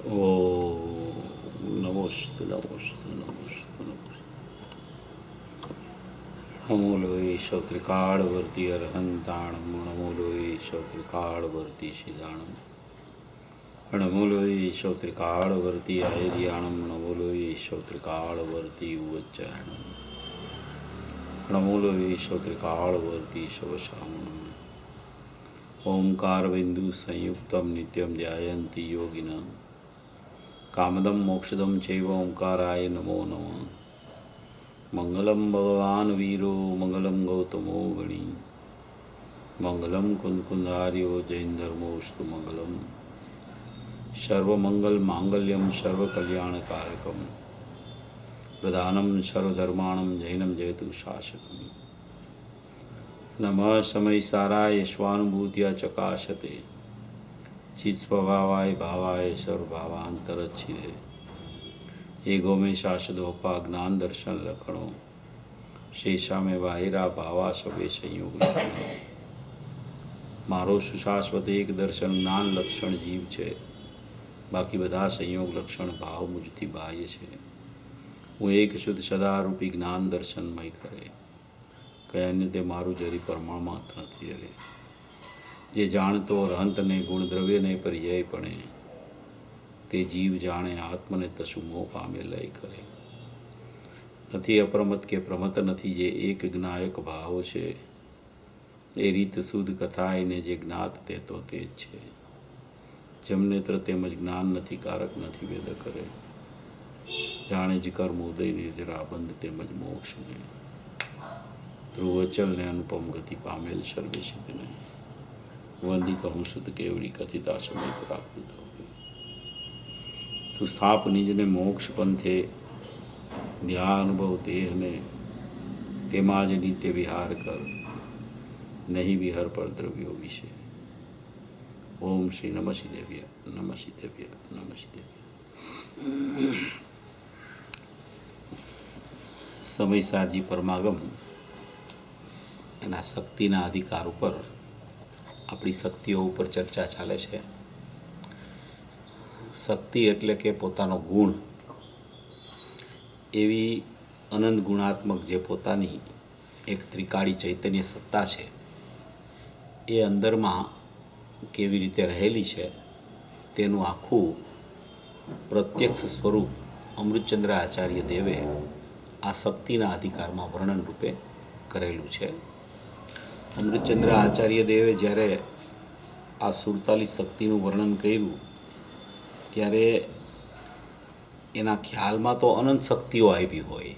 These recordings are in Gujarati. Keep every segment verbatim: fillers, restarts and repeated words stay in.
ॐ नमोस्तु नमोस्तु नमोस्तु नमोस्तु। नमो लोये श्रोत्रिकाळवर्ती अर्हन्ताणं नमो लोये श्रोत्रिकाळवर्ती शिदाणं नमो लोये श्रोत्रिकाळवर्ती आयर्याणं नमो लोये श्रोत्रिकाळवर्ती उच्चारणं नमो लोये श्रोत्रिकाळवर्ती शवशामणम्। ओंकारबिंदु संयुक्तं नित्यं ध्यायन्ति योगिनः कामदं मोक्षदं चैव ओंकाराय नमो नमः। मंगलं भगवान् वीरो मंगलं गौतमो गणी मंगलं कुंदकुंधार्यो जैनधर्मोऽस्तु मंगलम्। सर्वमंगलमांगल्यं सर्वकल्याणकारकं प्रधानं सर्वधर्माणं जैनं जयतु शासकम्। नमः समयसाराय स्वानुभूत्या चकाशते चित्स्वभावाय भावाय सर्वभावांतरच्छिदे एगो में शाश्वतोपा ज्ञान दर्शन लक्षणों शेषा में बाहिरा भावा सवे संयोग लक्षणों। मारो सुशाश्वत एक दर्शन ज्ञान लक्षण जीव है, बाकी बधा संयोग लक्षण भाव मुझथी बाह्य है। હું એક શુદ્ધ સદારૂપી જ્ઞાન દર્શનમય કરે કઈ અન્ય તે મારું જરી પરમાણ માત્ર નથી રહે। જે જાણતો રહંતને ગુણ દ્રવ્યને પર્યાયપણે તે જીવ જાણે આત્મને તસુ મોહ પામે લય કરે। નથી અપ્રમત કે પ્રમત નથી જે એક જ્ઞાયક ભાવ છે એ રીત શુદ્ધ કથા એને જે જ્ઞાત તે તો તે જ છે। જમનેત્ર તેમજ જ્ઞાન નથી કારક નથી વેદ કરે जाने ज कर्म उदय निर्जरा बंध तेमज मोक्ष ने ध्रुवचल ने अनुपम गति पामेल सर्वेशित ने वंदी कहूँ सुध केवड़ी कथिता समय प्राप्त हो। तु स्थाप निज ने मोक्ष पंथे ध्यान अनुभव देह ने तेमाज नित्य विहार कर नहीं विहर पर द्रव्यो विषय। ओम श्री नमः शिदेव्य नमः शिदेव्य नमः शिदेव्य। સમયસારજી પરમાગમ એના શક્તિના અધિકાર ઉપર આપણી શક્તિઓ ઉપર ચર્ચા ચાલે છે। શક્તિ એટલે કે પોતાનો ગુણ, એવી અનંત ગુણાત્મક જે પોતાની એક ત્રિકાળી ચૈતન્ય સત્તા છે એ અંદરમાં કેવી રીતે રહેલી છે તેનું આખું પ્રત્યક્ષ સ્વરૂપ અમૃતચંદ્ર આચાર્ય દેવે આ શક્તિના અધિકારમાં વર્ણન રૂપે કરેલું છે। અમૃતચંદ્ર આચાર્ય દેવે જ્યારે આ સુડતાલીસ શક્તિનું વર્ણન કર્યું ત્યારે એના ખ્યાલમાં તો અનંત શક્તિઓ આવી હોય,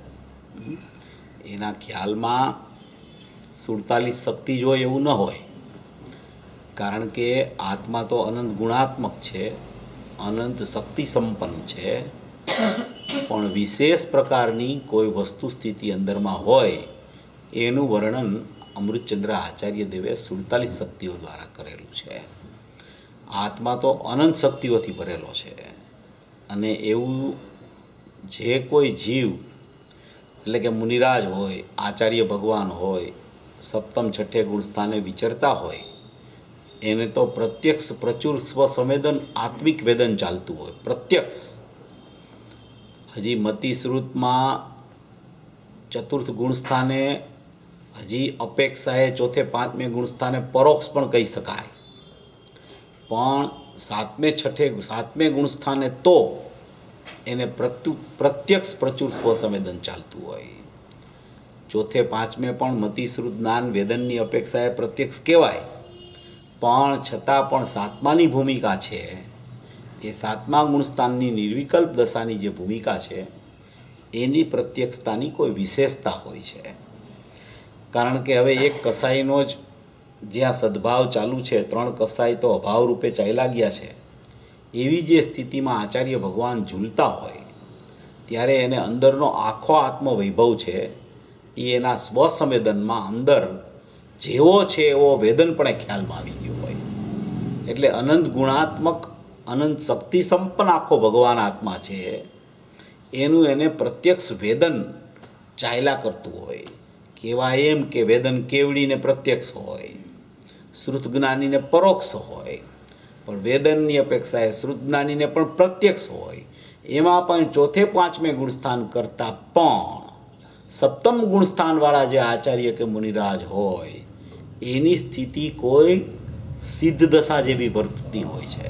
એના ખ્યાલમાં સુડતાલીસ શક્તિ જ હોય એવું ન હોય, કારણ કે આત્મા તો અનંત ગુણાત્મક છે, અનંત શક્તિ સંપન્ન છે, પણ વિશેષ પ્રકારની કોઈ વસ્તુ સ્થિતિ અંદરમાં હોય એનું વર્ણન અમૃતચંદ્ર આચાર્ય દેવે સુડતાલીસ શક્તિઓ દ્વારા કરેલું છે। આત્મા તો અનંત શક્તિઓથી ભરેલો છે અને એવું જે કોઈ જીવ એટલે કે મુનિરાજ હોય, આચાર્ય ભગવાન હોય, સપ્તમ છઠ્ઠે ગુણસ્થાને વિચરતા હોય એને તો પ્રત્યક્ષ પ્રચુર સ્વસંવેદન આત્મિક વેદન ચાલતું હોય, પ્રત્યક્ષ। હજી મતિશ્રુતમાં ચતુર્થ ગુણસ્થાને હજી અપેક્ષાએ ચોથે પાંચમે ગુણસ્થાને પરોક્ષ પણ કહી શકાય, પણ સાતમે છઠ્ઠે સાતમે ગુણસ્થાને તો એને પ્રત્યુ પ્રત્યક્ષ પ્રચુર સ્વસંવેદન ચાલતું હોય। ચોથે પાંચમે પણ મતિશ્રુત જ્ઞાન વેદનની અપેક્ષાએ પ્રત્યક્ષ કહેવાય, પણ છતાં પણ સાતમાની ભૂમિકા છે એ સાતમા ગુણસ્થાનની નિર્વિકલ્પ દશાની જે ભૂમિકા છે એની પ્રત્યક્ષતાની કોઈ વિશેષતા હોય છે। કારણ કે હવે એક કસાઈનો જ જ્યાં સદભાવ ચાલુ છે, ત્રણ કસાઈ તો અભાવ રૂપે ચાલ્યા ગયા છે, એવી જે સ્થિતિમાં આચાર્ય ભગવાન ઝૂલતા હોય ત્યારે એને અંદરનો આખો આત્મવૈભવ છે એ એના સ્વસંવેદનમાં અંદર જેવો છે એવો વેદનપણે ખ્યાલમાં આવી ગયો હોય। એટલે અનંત ગુણાત્મક અનંત શક્તિ સંપન્ન આખો ભગવાન આત્મા છે એનું એને પ્રત્યક્ષ વેદન ચાલ્યા કરતું હોય। કહેવાય એમ કે વેદન કેવડીને પ્રત્યક્ષ હોય, શ્રુત જ્ઞાનીને પરોક્ષ હોય, પણ વેદનની અપેક્ષાએ શ્રુતજ્ઞાનીને પણ પ્રત્યક્ષ હોય. એમાં પણ ચોથે પાંચમે ગુણસ્થાન કરતાં પણ સપ્તમ ગુણસ્થાનવાળા જે આચાર્ય કે મુનિરાજ હોય એની સ્થિતિ કોઈ સિદ્ધ દશા જેવી વર્તતી હોય છે.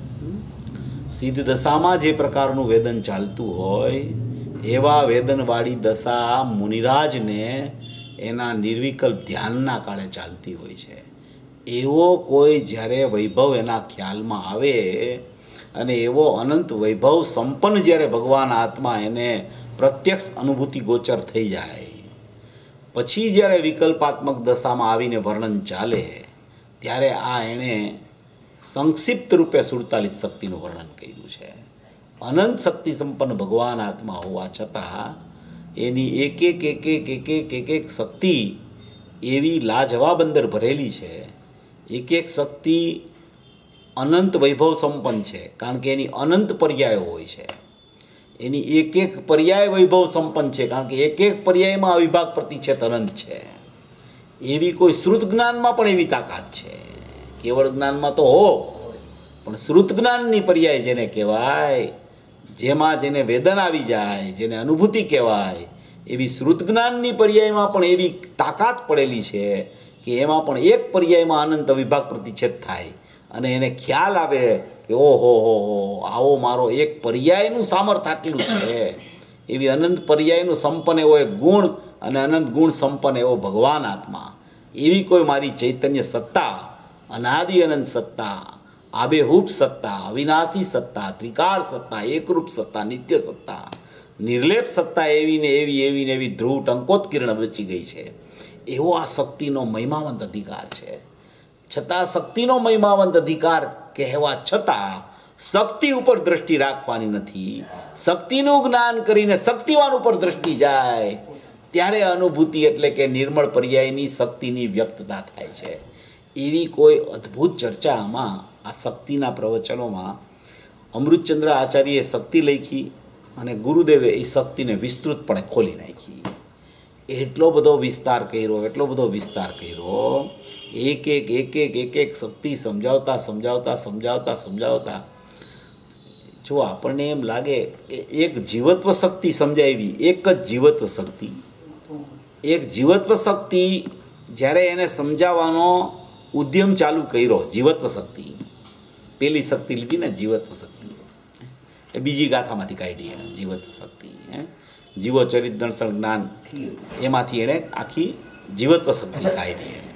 સિદ્ધ દશામાં જે પ્રકારનું વેદન ચાલતું હોય એવા વેદનવાળી દશા મુનિરાજને એના નિર્વિકલ્પ ધ્યાનના કાળે ચાલતી હોય છે. એવો કોઈ જ્યારે વૈભવ એના ખ્યાલમાં આવે અને એવો અનંત વૈભવ સંપન્ન જ્યારે ભગવાન આત્મા એને પ્રત્યક્ષ અનુભૂતિ ગોચર થઈ જાય પછી જ્યારે વિકલ્પાત્મક દશામાં આવીને વર્ણન ચાલે ત્યારે આ એણે સંક્ષિપ્ત રૂપે સુડતાલીસ શક્તિનું વર્ણન કર્યું છે. અનંત શક્તિ સંપન્ન ભગવાન આત્મા હોવા છતાં એની એક એક એક એક એક એક એક એક શક્તિ એવી લાજવાબ અંદર ભરેલી છે. એક એક શક્તિ અનંત વૈભવ સંપન્ન છે કારણ કે એની અનંત પર્યાયો હોય છે. એની એક એક પર્યાય વૈભવ સંપન્ન છે કારણ કે એક એક પર્યાયમાં અવિભાગ પ્રતિચ્છેદ અનંત છે. એવી કોઈ શ્રુત જ્ઞાનમાં પણ એવી તાકાત છે. કેવળ જ્ઞાનમાં તો હો પણ શ્રુત જ્ઞાનની પર્યાય જેને કહેવાય, જેમાં જેને વેદન આવી જાય, જેને અનુભૂતિ કહેવાય, એવી શ્રુત જ્ઞાનની પર્યાયમાં પણ એવી તાકાત પડેલી છે કે એમાં પણ એક પર્યાયમાં અનંત અવિભાગ પ્રતિચ્છેદ થાય અને એને ખ્યાલ આવે કે ઓહો હો હો આવો મારો એક પર્યાયનું સામર્થ્ય આટલું છે. એવી અનંત પર્યાયનું સંપન્ન એવો એક ગુણ અને અનંત ગુણ સંપન્ન એવો ભગવાન આત્મા, એવી કોઈ મારી ચૈતન્ય સત્તા, અનાદિ અનંત સત્તા, આબેહૂબ સત્તા, અવિનાશી સત્તા, ત્રિકાળ સત્તા, એકરૂપ સત્તા, નિત્ય સત્તા, નિર્લેપ સત્તા એવી ને એવી એવી ને એવી ધ્રુવ ટંકોત્કીર્ણ બચી ગઈ છે. એવો આ શક્તિનો મહિમાવંત અધિકાર છે. છતાં શક્તિનો મહિમાવંત અધિકાર કહેવા છતાં શક્તિ ઉપર દ્રષ્ટિ રાખવાની નથી. શક્તિનું જ્ઞાન કરીને શક્તિવાન ઉપર દ્રષ્ટિ જાય ત્યારે અનુભૂતિ એટલે કે નિર્મળ પર્યાયની શક્તિની વ્યક્તતા થાય છે. એવી કોઈ અદ્ભુત ચર્ચા આમાં આ શક્તિના પ્રવચનોમાં અમૃતચંદ્ર આચાર્યએ શક્તિ લખી અને ગુરુદેવે એ શક્તિને વિસ્તૃતપણે ખોલી નાખી. એટલો બધો વિસ્તાર કર્યો એટલો બધો વિસ્તાર કર્યો એક એક એક એક એક એક શક્તિ સમજાવતા સમજાવતા સમજાવતા સમજાવતા જો આપણને એમ લાગે એક જીવત્વ શક્તિ સમજાવી, એક જ જીવત્વ શક્તિ, એક જીવત્વ શક્તિ જ્યારે એને સમજાવવાનો ઉદ્યમ ચાલુ કર્યો, જીવત્વ શક્તિ પેલી શક્તિ લીધી ને જીવત્વ શક્તિ એ બીજી ગાથામાંથી કાઢી એને જીવત્વ શક્તિ હે જીવો ચરિત દર્શન જ્ઞાન એમાંથી એણે આખી જીવત્વ શક્તિ કાઢી એણે.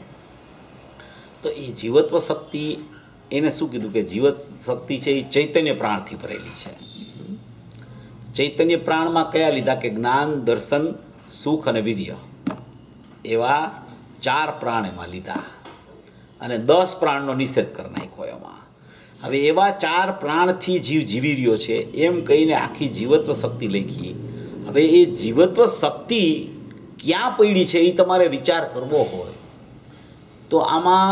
તો એ જીવત્વ શક્તિ એને શું કીધું કે જીવત શક્તિ છે એ ચૈતન્ય પ્રાણથી ભરેલી છે. ચૈતન્ય પ્રાણમાં કયા લીધા કે જ્ઞાન, દર્શન, સુખ અને વીર્ય એવા ચાર પ્રાણ એમાં લીધા અને દસ પ્રાણનો નિષેધ કરી નાખ્યો એમાં. હવે એવા ચાર પ્રાણથી જીવ જીવી રહ્યો છે એમ કહીને આખી જીવત્વ શક્તિ લખી. હવે એ જીવત્વ શક્તિ ક્યાં પડી છે એ તમારે વિચાર કરવો હોય તો આમાં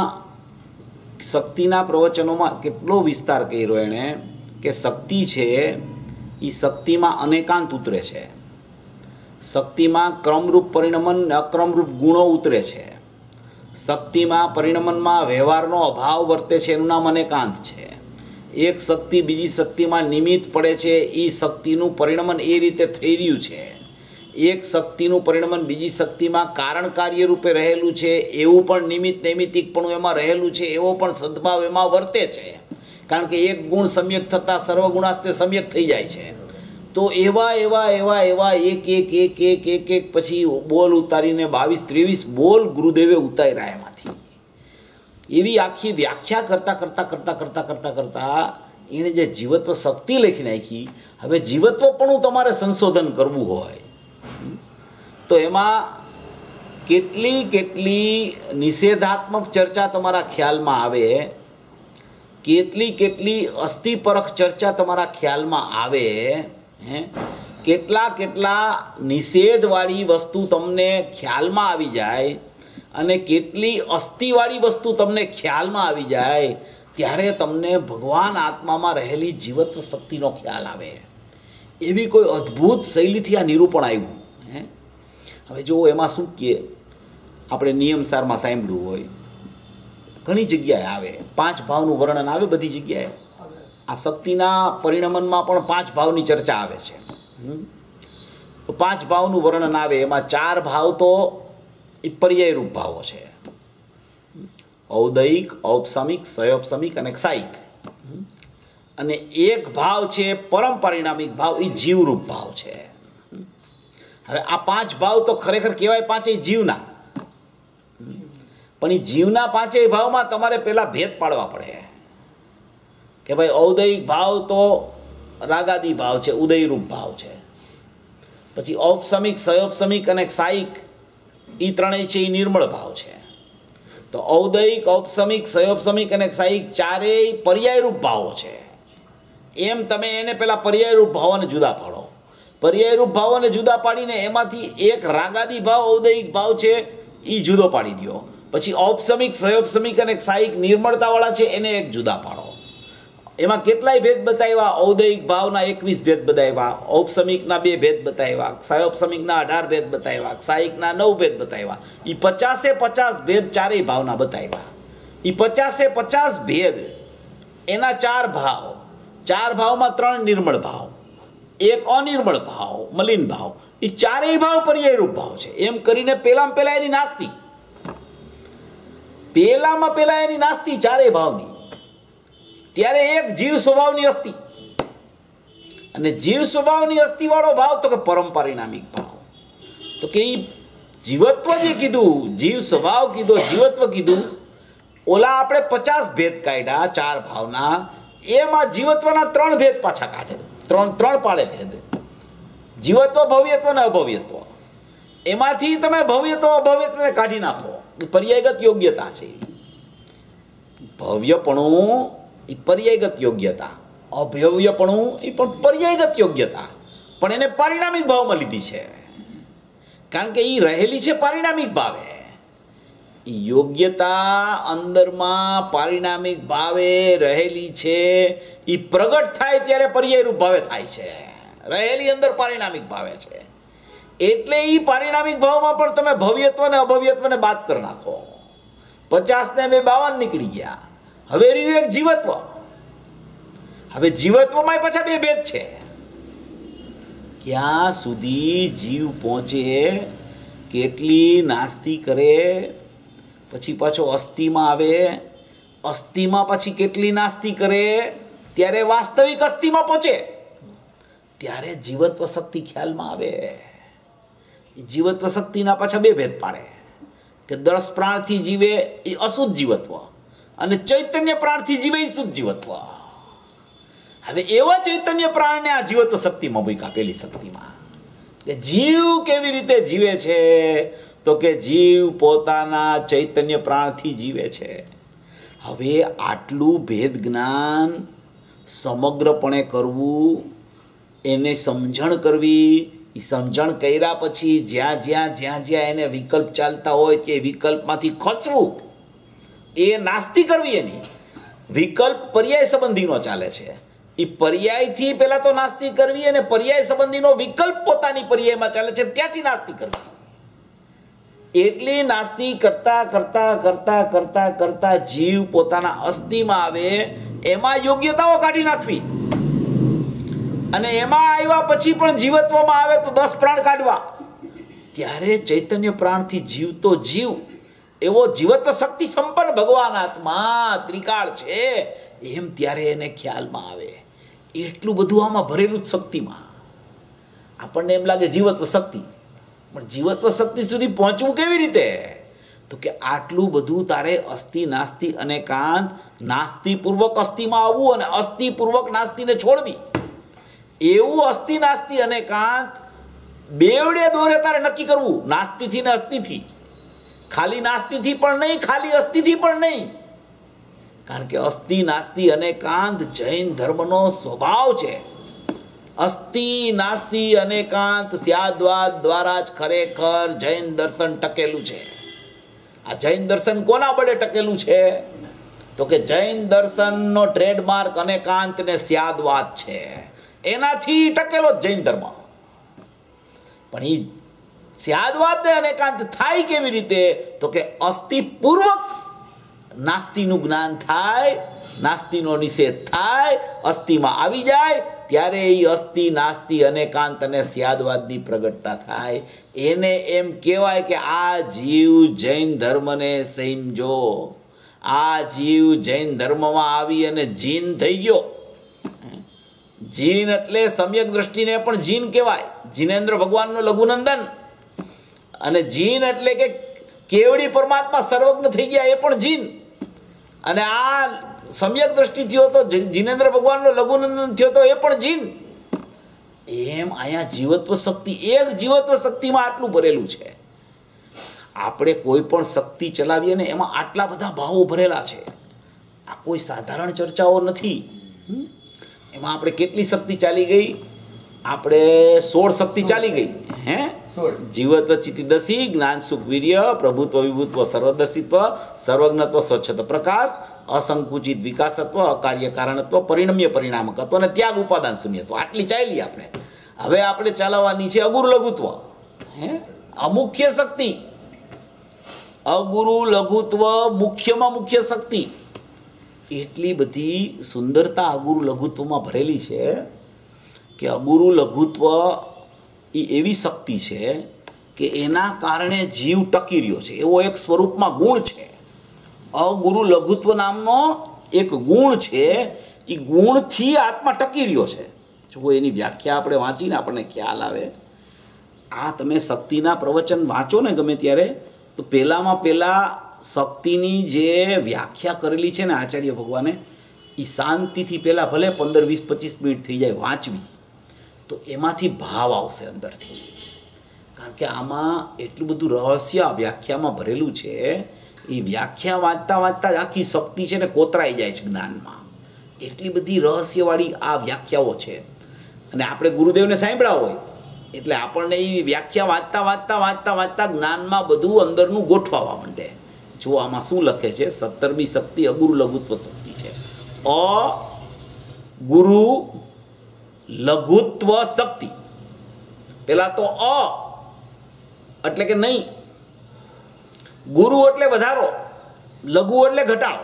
શક્તિના પ્રવચનોમાં કેટલો વિસ્તાર કર્યો એણે કે શક્તિ છે એ શક્તિમાં અનેકાંત ઉતરે છે, શક્તિમાં ક્રમરૂપ પરિણમન અક્રમરૂપ ગુણો ઉતરે છે, શક્તિમાં પરિણમનમાં વ્યવહારનો અભાવ વર્તે છે એનું નામ અનેકાંત છે. એક શક્તિ બીજી શક્તિમાં નિમિત્ત પડે છે એ શક્તિનું પરિણમન એ રીતે થઈ રહ્યું છે. એક શક્તિનું પરિણમન બીજી શક્તિમાં કારણ કાર્ય રૂપે રહેલું છે એવું પણ નિમિત્ત નૈમિત્તિકપણું એમાં રહેલું છે એવો પણ સદભાવ એમાં વર્તે છે. કારણ કે એક ગુણ સમ્યક થતાં સર્વગુણાસ્તે સમ્યક થઈ જાય છે. તો એવા એવા એવા એવા એક એક એક એક એક એક પછી બોલ ઉતારીને બાવીસ ત્રેવીસ બોલ ગુરુદેવે ઉતાર્યા એમાંથી. એવી આખી વ્યાખ્યા કરતાં કરતાં કરતાં કરતાં કરતાં કરતાં એણે જે જીવત્વ શક્તિ લખી નાખી. હવે જીવત્વ પણ તમારે સંશોધન કરવું હોય તો એમાં કેટલી કેટલી નિષેધાત્મક ચર્ચા તમારા ખ્યાલમાં આવે, કેટલી કેટલી અસ્થિપરખ ચર્ચા તમારા ખ્યાલમાં આવે, હે કેટલા કેટલા નિષેધવાળી વસ્તુ તમને ખ્યાલમાં આવી જાય અને કેટલી અસ્થિવાળી વસ્તુ તમને ખ્યાલમાં આવી જાય ત્યારે તમને ભગવાન આત્મામાં રહેલી જીવત્વ શક્તિનો ખ્યાલ આવે. એવી કોઈ અદ્ભુત શૈલીથી આ નિરૂપણ આવ્યું. હે હવે જો એમાં શું કહે આપણે નિયમસારમાં સાંભળ્યું હોય ઘણી જગ્યાએ આવે, પાંચ ભાવનું વર્ણન આવે બધી જગ્યાએ. આ શક્તિના પરિણમનમાં પણ પાંચ ભાવની ચર્ચા આવે છે. તો પાંચ ભાવનું વર્ણન આવે એમાં ચાર ભાવ તો એ પર્યાયરૂપ ભાવો છે, ઔદયિક, ઔપસામિક, સયોપસામિક અને ક્ષાયિક. અને એક ભાવ છે પરમ પરિણામિક ભાવ, એ જીવરૂપ ભાવ છે. હવે આ પાંચ ભાવ તો ખરેખર કહેવાય પાંચેય જીવના, પણ એ જીવના પાંચેય ભાવમાં તમારે પહેલા ભેદ પાડવા પડે કે ભાઈ ઔદયિક ભાવ તો રાગાદી ભાવ છે, ઉદયરૂપ ભાવ છે. પછી ઔપસામિક, સયોપસામિક અને ક્ષાયિક એ ત્રણેય છે એ નિર્મળ ભાવ છે. તો ઔદયિક, ઔપસામિક, સયોપસામિક અને ક્ષાયિક ચારેય પર્યાયરૂપ ભાવો છે. એમ તમે એને પેલા પર્યાયરૂપ ભાવોને જુદા પાડો. પર્યાયરૂપ ભાવોને જુદા પાડીને એમાંથી એક રાગાદી ભાવ, ઔદયિક ભાવ છે એ જુદો પાડી દો. પછી ઔપસામિક, સયોપસામિક અને ક્ષાયિક નિર્મળતાવાળા છે એને એક જુદા પાડો. એમાં કેટલાય ભેદ બતાવ્યા. ઔદયિક ભાવના એકવીસ ભેદ બતાવ્યા, ઔપસામિકના બે ભેદ બતાવ્યા, સયોપસામિકના અઢાર ભેદ બતાવ્યા, ક્ષાયિકના નવ ભેદ બતાવ્યા. એ પચાસે પચાસ ભેદ ચારેય ભાવના બતાવ્યા. એ પચાસે પચાસ ભેદ એના ચાર ભાવ, ચાર ભાવમાં ત્રણ નિર્મળ ભાવ, એક અનિર્મળ ભાવ, મલિન ભાવ. એ ચારેય ભાવ પર્યાયરૂપ ભાવ છે. એમ કરીને પેલામાં પેલા એની નાસ્તી, પેલામાં પેલા એની નાસ્તી ચારેય ભાવની. ત્યારે એક જીવ સ્વભાવની અસ્થિ, અને જીવ સ્વભાવની અસ્થિ વાળો ભાવ તો કે પરમ પરિણામિક ભાવ. તો કે એ જીવત્વ જે કીધું, જીવ સ્વભાવ કીધો, જીવત્વ કીધું, ઓલા આપણે પચાસ ભેદ કાઢ્યા ચાર ભાવના, એમાં જીવત્વના ત્રણ ભેદ પાછા કાઢે, ત્રણ ત્રણ પાડે ભેદ. જીવત્વ, ભવ્યત્વ ને અભવ્યત્વ. એમાંથી તમે ભવ્યત્વ અભવ્યત્વને કાઢી નાખો. એ પર્યાયગત યોગ્યતા છે. ભવ્યપણું એ પર્યાયગત યોગ્યતા, અભવ્યપણું એ પણ પર્યાયગત યોગ્યતા, પણ એને પારિણામિક ભાવમાં લીધી છે. કારણ કે એ રહેલી છે પારિણામિક ભાવે. યોગ્યતા અંદરમાં પારિણામિક ભાવે રહેલી છે, એ પ્રગટ થાય ત્યારે પર્યાયરૂપ ભાવે થાય છે. રહેલી અંદર પારિણામિક ભાવે છે. એટલે એ પારિણામિક ભાવમાં પણ તમે ભવ્યત્વ ને અભવ્યત્વને બાદ કરી નાખો. પચાસ ને બે બાવન નીકળી ગયા. હવે રહ્યું એક જીવત્વ. હવે જીવત્વમાં પાછા બે ભેદ છે. ક્યાં સુધી જીવ પહોંચે, કેટલી નાસ્તી કરે, પછી પાછો અસ્થિમાં આવે, અસ્થિમાં પછી કેટલી નાસ્તી કરે, ત્યારે વાસ્તવિક અસ્થિમાં પહોંચે, ત્યારે જીવત્વ શક્તિ ખ્યાલમાં આવે. જીવત્વ શક્તિના પાછા બે ભેદ પાડે કે દસ પ્રાણથી જીવે એ અશુદ્ધ જીવત્વ, અને ચૈતન્ય પ્રાણથી જીવે એ શુદ્ધ જીવત્વ. હવે એવા ચૈતન્ય પ્રાણને આ જીવત્વ શક્તિમાં મૂક્યા. પેલી શક્તિમાં કે જીવ કેવી રીતે જીવે છે, તો કે જીવ પોતાના ચૈતન્ય પ્રાણથી જીવે છે. હવે આટલું ભેદ જ્ઞાન સમગ્રપણે કરવું, એને સમજણ કરવી, એ સમજણ કર્યા પછી જ્યાં જ્યાં જ્યાં જ્યાં એને વિકલ્પ ચાલતા હોય તે વિકલ્પમાંથી ખસવું, એ નાસ્તી કરવી. એની વિકલ્પ પર્યાય સંબંધીનો ચાલે છે. એ પર્યાયથી પહેલાં તો નાસ્તી કરવી, અને પર્યાય સંબંધીનો વિકલ્પ પોતાની પર્યાયમાં ચાલે છે ત્યાંથી નાસ્તી કરવી. એટલી નાસ્તી કરતા કરતા કરતા કરતા કરતા જીવ પોતાના અસ્થિમાં આવે, એમાં યોગ્યતાઓ કાઢી નાખવી. અને એમાં આવ્યા પછી પણ જીવત્વમાં આવે તો દસ પ્રાણ કાઢવા. ત્યારે ચૈતન્ય પ્રાણથી જીવતો જીવ એવો જીવત્વ શક્તિ સંપન્ન ભગવાન આત્મા ત્રિકાળ છે એમ ત્યારે એને ખ્યાલમાં આવે. એટલું બધું આમાં ભરેલું જ શક્તિમાં. આપણને એમ લાગે જીવત્વ શક્તિ, પણ જીવત્વ શક્તિ સુધી પહોંચવું કેવી રીતે? તો કે આટલું બધું તારે અસ્થિ નાસ્તિ અને કાંત, નાસ્તિપૂર્વક અસ્થિમાં આવવું અને અસ્થિપૂર્વક નાસ્તિને છોડવી. એવું અસ્થિ નાસ્તિ અને કાંત બેવડે દોરે તારે નક્કી કરવું. નાસ્તિથી ને અસ્થિથી, ખાલી નાસ્તિથી પણ નહીં, ખાલી અસ્થિથી પણ નહીં. કારણ કે અસ્થિ નાસ્તિ અને કાંત જૈન ધર્મનો સ્વભાવ છે. અસ્થિ નાસ્તિ અને કાંત સ્યાદવાદ દ્વારા જ ખરેખર જૈન દર્શન ટકેલું છે. આ જૈન દર્શન કોના બળે ટકેલું છે? તો કે જૈન દર્શનનો ટ્રેડમાર્ક અનેકાંત ને સ્યાદવાદ છે. એનાથી ટકેલો જ જૈન ધર્મ. પણ એ સ્યાદવાદ ને અનેકાંત થાય કેવી રીતે? તો કે અસ્થિપૂર્વક નાસ્તિનું જ્ઞાન થાય, નાસ્તિનો નિષેધ થાય, અસ્થિમાં આવી જાય, ત્યારે એ અસ્થિ નાસ્તિ અનેકાંત અને સ્યાદવાદની પ્રગટતા થાય. એને એમ કહેવાય કે આ જીવ જૈન ધર્મને સમજો, આ જીવ જૈન ધર્મમાં આવી અને જીન થઈ ગયો. જીન એટલે સમ્યક દ્રષ્ટિને પણ જીન કહેવાય, જીનેન્દ્ર ભગવાનનો લઘુનંદન. અને જીન એટલે કે કેવડી પરમાત્મા સર્વજ્ઞ થઈ ગયા એ પણ જીન. અને આ સમ્યક દ્રષ્ટિ થયો તો જીનેન્દ્ર ભગવાનનો લઘુનંદન થયો તો એ પણ જીન. એમ અહીંયા જીવત્વ શક્તિ, એક જીવત્વ શક્તિમાં આટલું ભરેલું છે. આપણે કોઈ પણ શક્તિ ચલાવીએ ને એમાં આટલા બધા ભાવો ભરેલા છે. આ કોઈ સાધારણ ચર્ચાઓ નથી. એમાં આપણે કેટલી શક્તિ ચાલી ગઈ? આપણે સોળ શક્તિ ચાલી ગઈ. હે જીવત્વ ચિત્તિ દસી, જ્ઞાન સુખ વીર્ય, પ્રભુત્વ વિભુત્વ સર્વદર્શિત્વ, સર્વજ્ઞત્વ સ્વચ્છત પ્રકાશ, અસંકુચિત વિકાસત્વ, અકાર્ય કારણત્વ, પરિણમ્ય પરિણામકત્વ અને ત્યાગ ઉપાદાન શૂન્યત્વ. આટલી ચાલી આપણે. હવે આપણે ચાલવાની છે અગુરુ લઘુત્વ. હે અમુખ્ય શક્તિ, અગુરુ લઘુત્વ, મુખ્યમાં મુખ્ય શક્તિ. એટલી બધી સુંદરતા અગુરુ લઘુત્વમાં ભરેલી છે કે અગુરુ લઘુત્વ એ એવી શક્તિ છે કે એના કારણે જીવ ટકી રહ્યો છે. એવો એક સ્વરૂપમાં ગુણ છે. અગુરુ લઘુત્વ નામનો એક ગુણ છે. એ ગુણથી આત્મા ટકી રહ્યો છે. જો એની વ્યાખ્યા આપણે વાંચીને આપણને ખ્યાલ આવે. આ તમે શક્તિના પ્રવચન વાંચો ને ગમે ત્યારે, તો પહેલામાં પહેલાં શક્તિની જે વ્યાખ્યા કરેલી છે ને આચાર્ય ભગવાને, એ શાંતિથી પહેલાં ભલે પંદર વીસ પચીસ મિનિટ થઈ જાય વાંચવી, તો એમાંથી ભાવ આવશે અંદરથી. કારણ કે આમાં એટલું બધું રહસ્ય આ વ્યાખ્યામાં ભરેલું છે. એ વ્યાખ્યા વાંચતા વાંચતા જ આખી શક્તિ છે ને કોતરાઈ જાય છે જ્ઞાનમાં. એટલી બધી રહસ્યવાળી આ વ્યાખ્યાઓ છે. અને આપણે ગુરુદેવને સાંભળ્યા હોય એટલે આપણને એ વ્યાખ્યા વાંચતા વાંચતા વાંચતા વાંચતા જ્ઞાનમાં બધું અંદરનું ગોઠવાવા માંડે. જો આમાં શું લખે છે? સત્તરમી શક્તિ અગુરુ લઘુત્વ શક્તિ છે. અ ગુરુ લઘુત્વ શક્તિ. પેલા તો અ એટલે કે નહીં, ગુરુ એટલે વધારો, લઘુ એટલે ઘટાડો,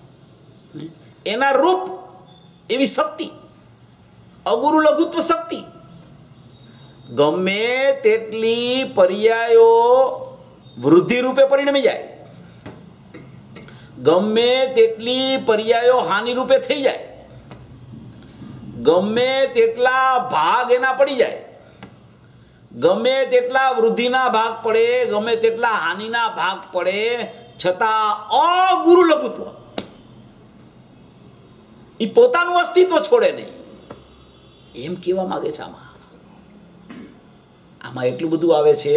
એના રૂપ એવી શક્તિ અગુરુ લઘુત્વ શક્તિ. ગમે તેટલી પર્યાયો વૃદ્ધિ રૂપે પરિણમી જાય, ગમે તેટલી પર્યાયો હાનિ રૂપે થઈ જાય, ગમે તેટલા ભાગ એના પડી જાય, ગમે તેટલા વૃદ્ધિના ભાગ પડે, ગમે તેટલા હાનિના ભાગ પડે, છતાં અગુરુ લઘુત્વ એ પોતાનું અસ્તિત્વ છોડે નહીં. એમ કહેવા માંગે છે. આમાં આમાં એટલું બધું આવે છે.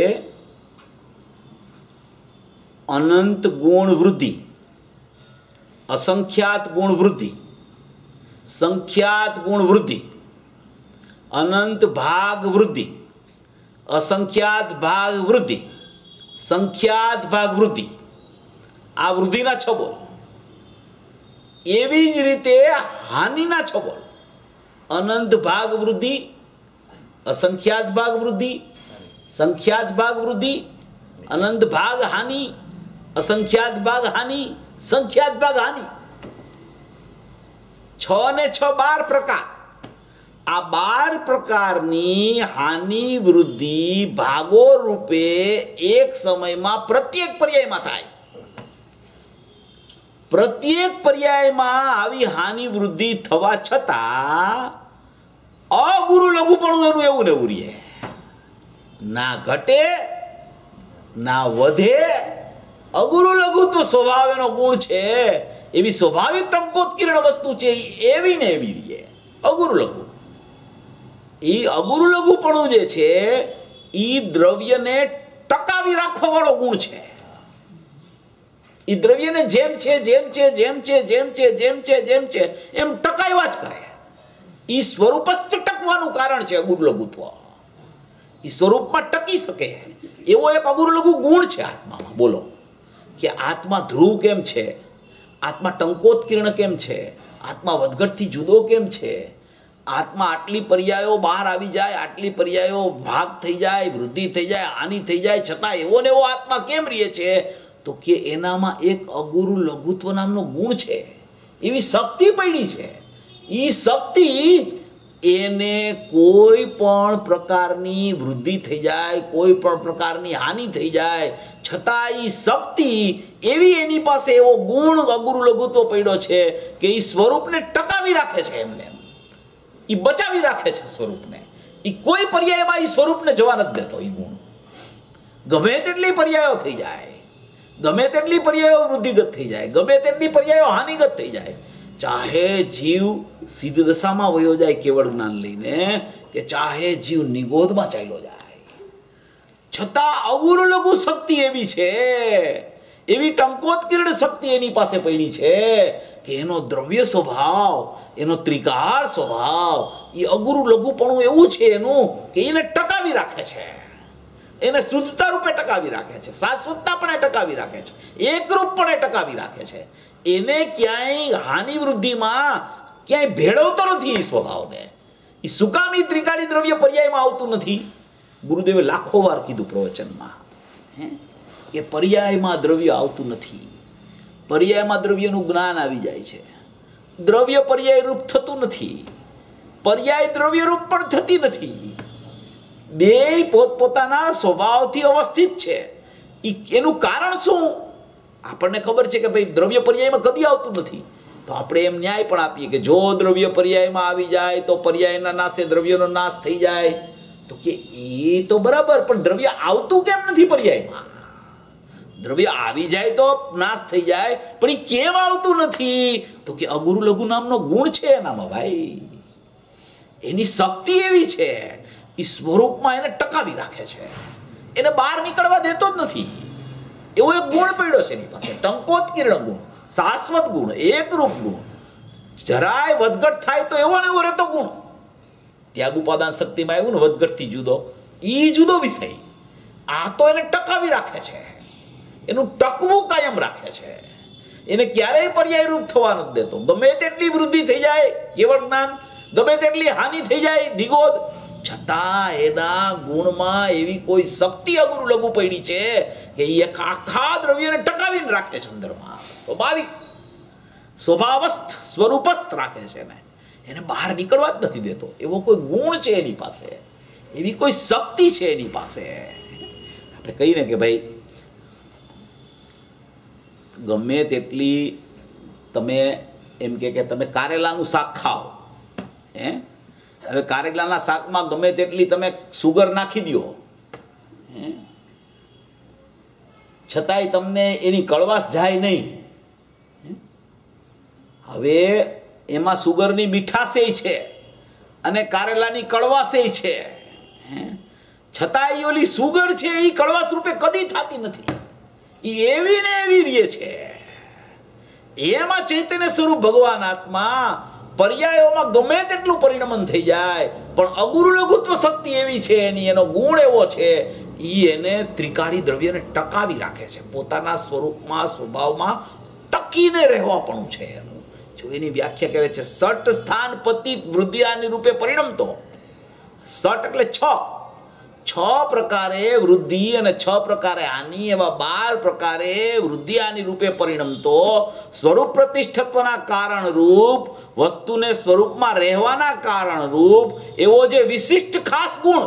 અનંત ગુણ વૃદ્ધિ, અસંખ્યાત ગુણ વૃદ્ધિ, સંખ્યાત ગુણ વૃદ્ધિ, અનંત ભાગ વૃદ્ધિ, અસંખ્યાત ભાગ વૃદ્ધિ, સંખ્યાત ભાગ વૃદ્ધિ. આ વૃદ્ધિના છ બોલ. એવી જ રીતે હાનિના છ બોલ. અનંત ભાગ વૃદ્ધિ, અસંખ્યાત ભાગ વૃદ્ધિ, સંખ્યાત ભાગ વૃદ્ધિ, અનંત ભાગ હાનિ, અસંખ્યાત ભાગ હાનિ, સંખ્યાત ભાગ હાનિ. છ ને છ બાર પ્રકાર. આ બાર પ્રકારની હાનિ વૃદ્ધિ ભાગો રૂપે એક સમયમાં પ્રત્યેક પર્યાયમાં થાય. પ્રત્યેક પર્યાયમાં આવી હાનિ વૃદ્ધિ થવા છતાં અગુરુ લઘુપણું એનું એવું ને એવું રહે. ના ઘટે ના વધે. અગુરુ લઘુ તો સ્વભાવ એનો ગુણ છે. એવી સ્વાભાવિક ટંકોત્કીર્ણ વસ્તુ છે, એવી ને એવી રહે. અગુરુ લઘુ એ અગુરુ લઘુપણું જે છે એ દ્રવ્યને ટકાવી રાખવા વાળો ગુણ છે. એ દ્રવ્યને જેમ છે જેમ છે જેમ છે જેમ છે જેમ છે જેમ છે એમ ટકાવ્યા જ કરે. એ સ્વરૂપસ્થ ટકવાનું કારણ છે અગુરુ લઘુત્વ. એ સ્વરૂપમાં ટકી શકે એવો એક અગુરુ લઘુ ગુણ છે આત્મામાં. બોલો કે આત્મા ધ્રુવ કેમ છે, આત્મા ટંકોત્કીર્ણ કેમ છે, આત્મા વધઘટથી જુદો કેમ છે, આત્મા આટલી પર્યાયો બહાર આવી જાય, આટલી પર્યાયો ભાગ થઈ જાય, વૃદ્ધિ થઈ જાય, હાનિ થઈ જાય, છતાં એવો ને એવો આત્મા કેમ રહે છે? તો કે એનામાં એક અગુરુ લઘુત્વ નામનો ગુણ છે, એવી શક્તિ પડી છે. એ શક્તિ એને કોઈ પણ પ્રકારની વૃદ્ધિ થઈ જાય, કોઈ પણ પ્રકારની હાનિ થઈ જાય, છતાં એ શક્તિ એવી એની પાસે એવો ગુણ અગુરુ લઘુત્વ પડ્યો છે કે એ સ્વરૂપને ટકાવી રાખે છે, એમને એ બચાવી રાખે છે સ્વરૂપને. એ કોઈ પર્યાયમાં એ સ્વરૂપને જવા નથી દેતો. એ ગુણ ગમે તેટલી પર્યાયો થઈ જાય, ગમે તેટલી પર્યાયો વૃદ્ધિગત થઈ જાય, ગમે તેટલી પર્યાયો હાનિગત થઈ જાય, ચાહે જીવ સિદ્ધ દશામાં વયો જાય કેવળ જ્ઞાન લઈને, કે ચાહે જીવ નિગોદમાં ચાલ્યો જાય, છતાં અગુરુ લઘુ શક્તિ એવી છે, એવી ટંકોત્કીર્ણ શક્તિ એની પાસે પડી છે કે એનો દ્રવ્ય સ્વભાવ, એનો ત્રિકાળ સ્વભાવ, એ અગુરુ લઘુપણું એવું છે એનું કે એને ટકાવી રાખે છે, એને શુદ્ધતા રૂપે ટકાવી રાખે છે, શાશ્વતતા પણ ટકાવી રાખે છે, એકરૂપ પણ ટકાવી રાખે છે. એને ક્યાંય હાનિ વૃદ્ધિમાં ક્યાંય ભેળવતો નથી. એ સ્વભાવને એ સુકામી ત્રિકાળી દ્રવ્ય પર્યાયમાં આવતું નથી. ગુરુદેવે લાખો વાર કીધું પ્રવચનમાં કે પર્યાયમાં દ્રવ્ય આવતું નથી. પર્યાયમાં દ્રવ્યનું જ્ઞાન આવી જાય છે. દ્રવ્ય પર્યાય રૂપ થતું નથી, પર્યાય દ્રવ્ય રૂપ પણ થતી નથી. બે પોતપોતાના સ્વભાવથી અવસ્થિત છે. એનું કારણ શું? આપણને ખબર છે કે ભાઈ દ્રવ્ય પર્યાયમાં કદી આવતું નથી, તો આપણે એમ ન્યાય પણ આપીએ કે જો દ્રવ્ય પર્યાયમાં આવી જાય તો પર્યાયના નાશે દ્રવ્યનો નાશ થઈ જાય. તો કે એ તો બરાબર, પણ દ્રવ્ય આવતું કેમ નથી પર્યાયમાં? દ્રવ્ય આવી જાય તો નાશ થઈ જાય, પણ એ કેમ આવતું નથી? તો કે અગુરુ લઘુ નામનો ગુણ છે એનામાં ભાઈ. એની શક્તિ એવી છે, એ સ્વરૂપમાં એને ટકાવી રાખે છે, એને બહાર નીકળવા દેતો જ નથી. એવો એક ગુણ પડ્યો છે એની પાસે, ટંકોત્કીર્ણ ગુણ, શાશ્વત ગુણ, એકરૂપ ગુણ. જરાય વધઘટ થાય તો એવો ને એવો રહેતો ગુણ. ત્યાગ ઉપાદાન શક્તિમાં આવ્યું ને વધઘટથી જુદો, એ જુદો વિષય. આ તો એને ટકાવી રાખે છે, એનું ટકવું કાયમ રાખે છે, એને ક્યારેય પર્યાય રૂપ થવા નથી દેતો. ગમે તેટલી વૃદ્ધિ થઈ જાય કેવળ જ્ઞાન, ગમે તેટલી હાનિ થઈ જાય દિગોદ, છતાં એના ગુણમાં એવી કોઈ શક્તિ અગુરુ લઘુ પડી છે કે એ આખા દ્રવ્યને ટકાવીને રાખે છે અંદરમાં. સ્વાભાવિક સ્વભાવસ્થ સ્વરૂપસ્થ રાખે છે એને, એને બહાર નીકળવા જ નથી દેતો. એવો કોઈ ગુણ છે એની પાસે, એવી કોઈ શક્તિ છે એની પાસે. આપણે કહીને કે ભાઈ ગમે તેટલી તમે એમ કે તમે કારેલાનું શાક ખાઓ, હે હવે કારેલાના શાકમાં ગમે તેટલી તમે સુગર નાખી દો, છતાંય તમને એની કડવાશ જાય નહીં. હવે એમાં સુગરની મીઠાશેય છે અને કારેલાની કડવાશેય છે, છતાંય ઓલી સુગર છે એ કડવાશ રૂપે કદી થતી નથી. એ એવી ને એવી રહે છે. એમાં ચૈતન્ય સ્વરૂપ ભગવાન આત્મા પર્યાયોમાં ગમે તેટલું પરિણમન થઈ જાય, પણ અગુરુ લઘુત્વ શક્તિ એવી છે એની, એનો ગુણ એવો છે, એ એને ત્રિકાળી દ્રવ્યને ટકાવી રાખે છે, પોતાના સ્વરૂપમાં સ્વભાવમાં ટકીને રહેવાપણું છે એનું. જો એની વ્યાખ્યા કરે છે સટ સ્થાન પતિત વૃદ્ધિઆની રૂપે પરિણમતો. સટ એટલે છ, છ પ્રકારે વૃદ્ધિ અને છ પ્રકારે હાનિ, એવા બાર પ્રકારે વૃદ્ધિ હાનિ રૂપે પરિણમતો સ્વરૂપ પ્રતિષ્ઠત્વના કારણ રૂપ, વસ્તુને સ્વરૂપમાં રહેવાના કારણ રૂપ એવો જે વિશિષ્ટ ખાસ ગુણ.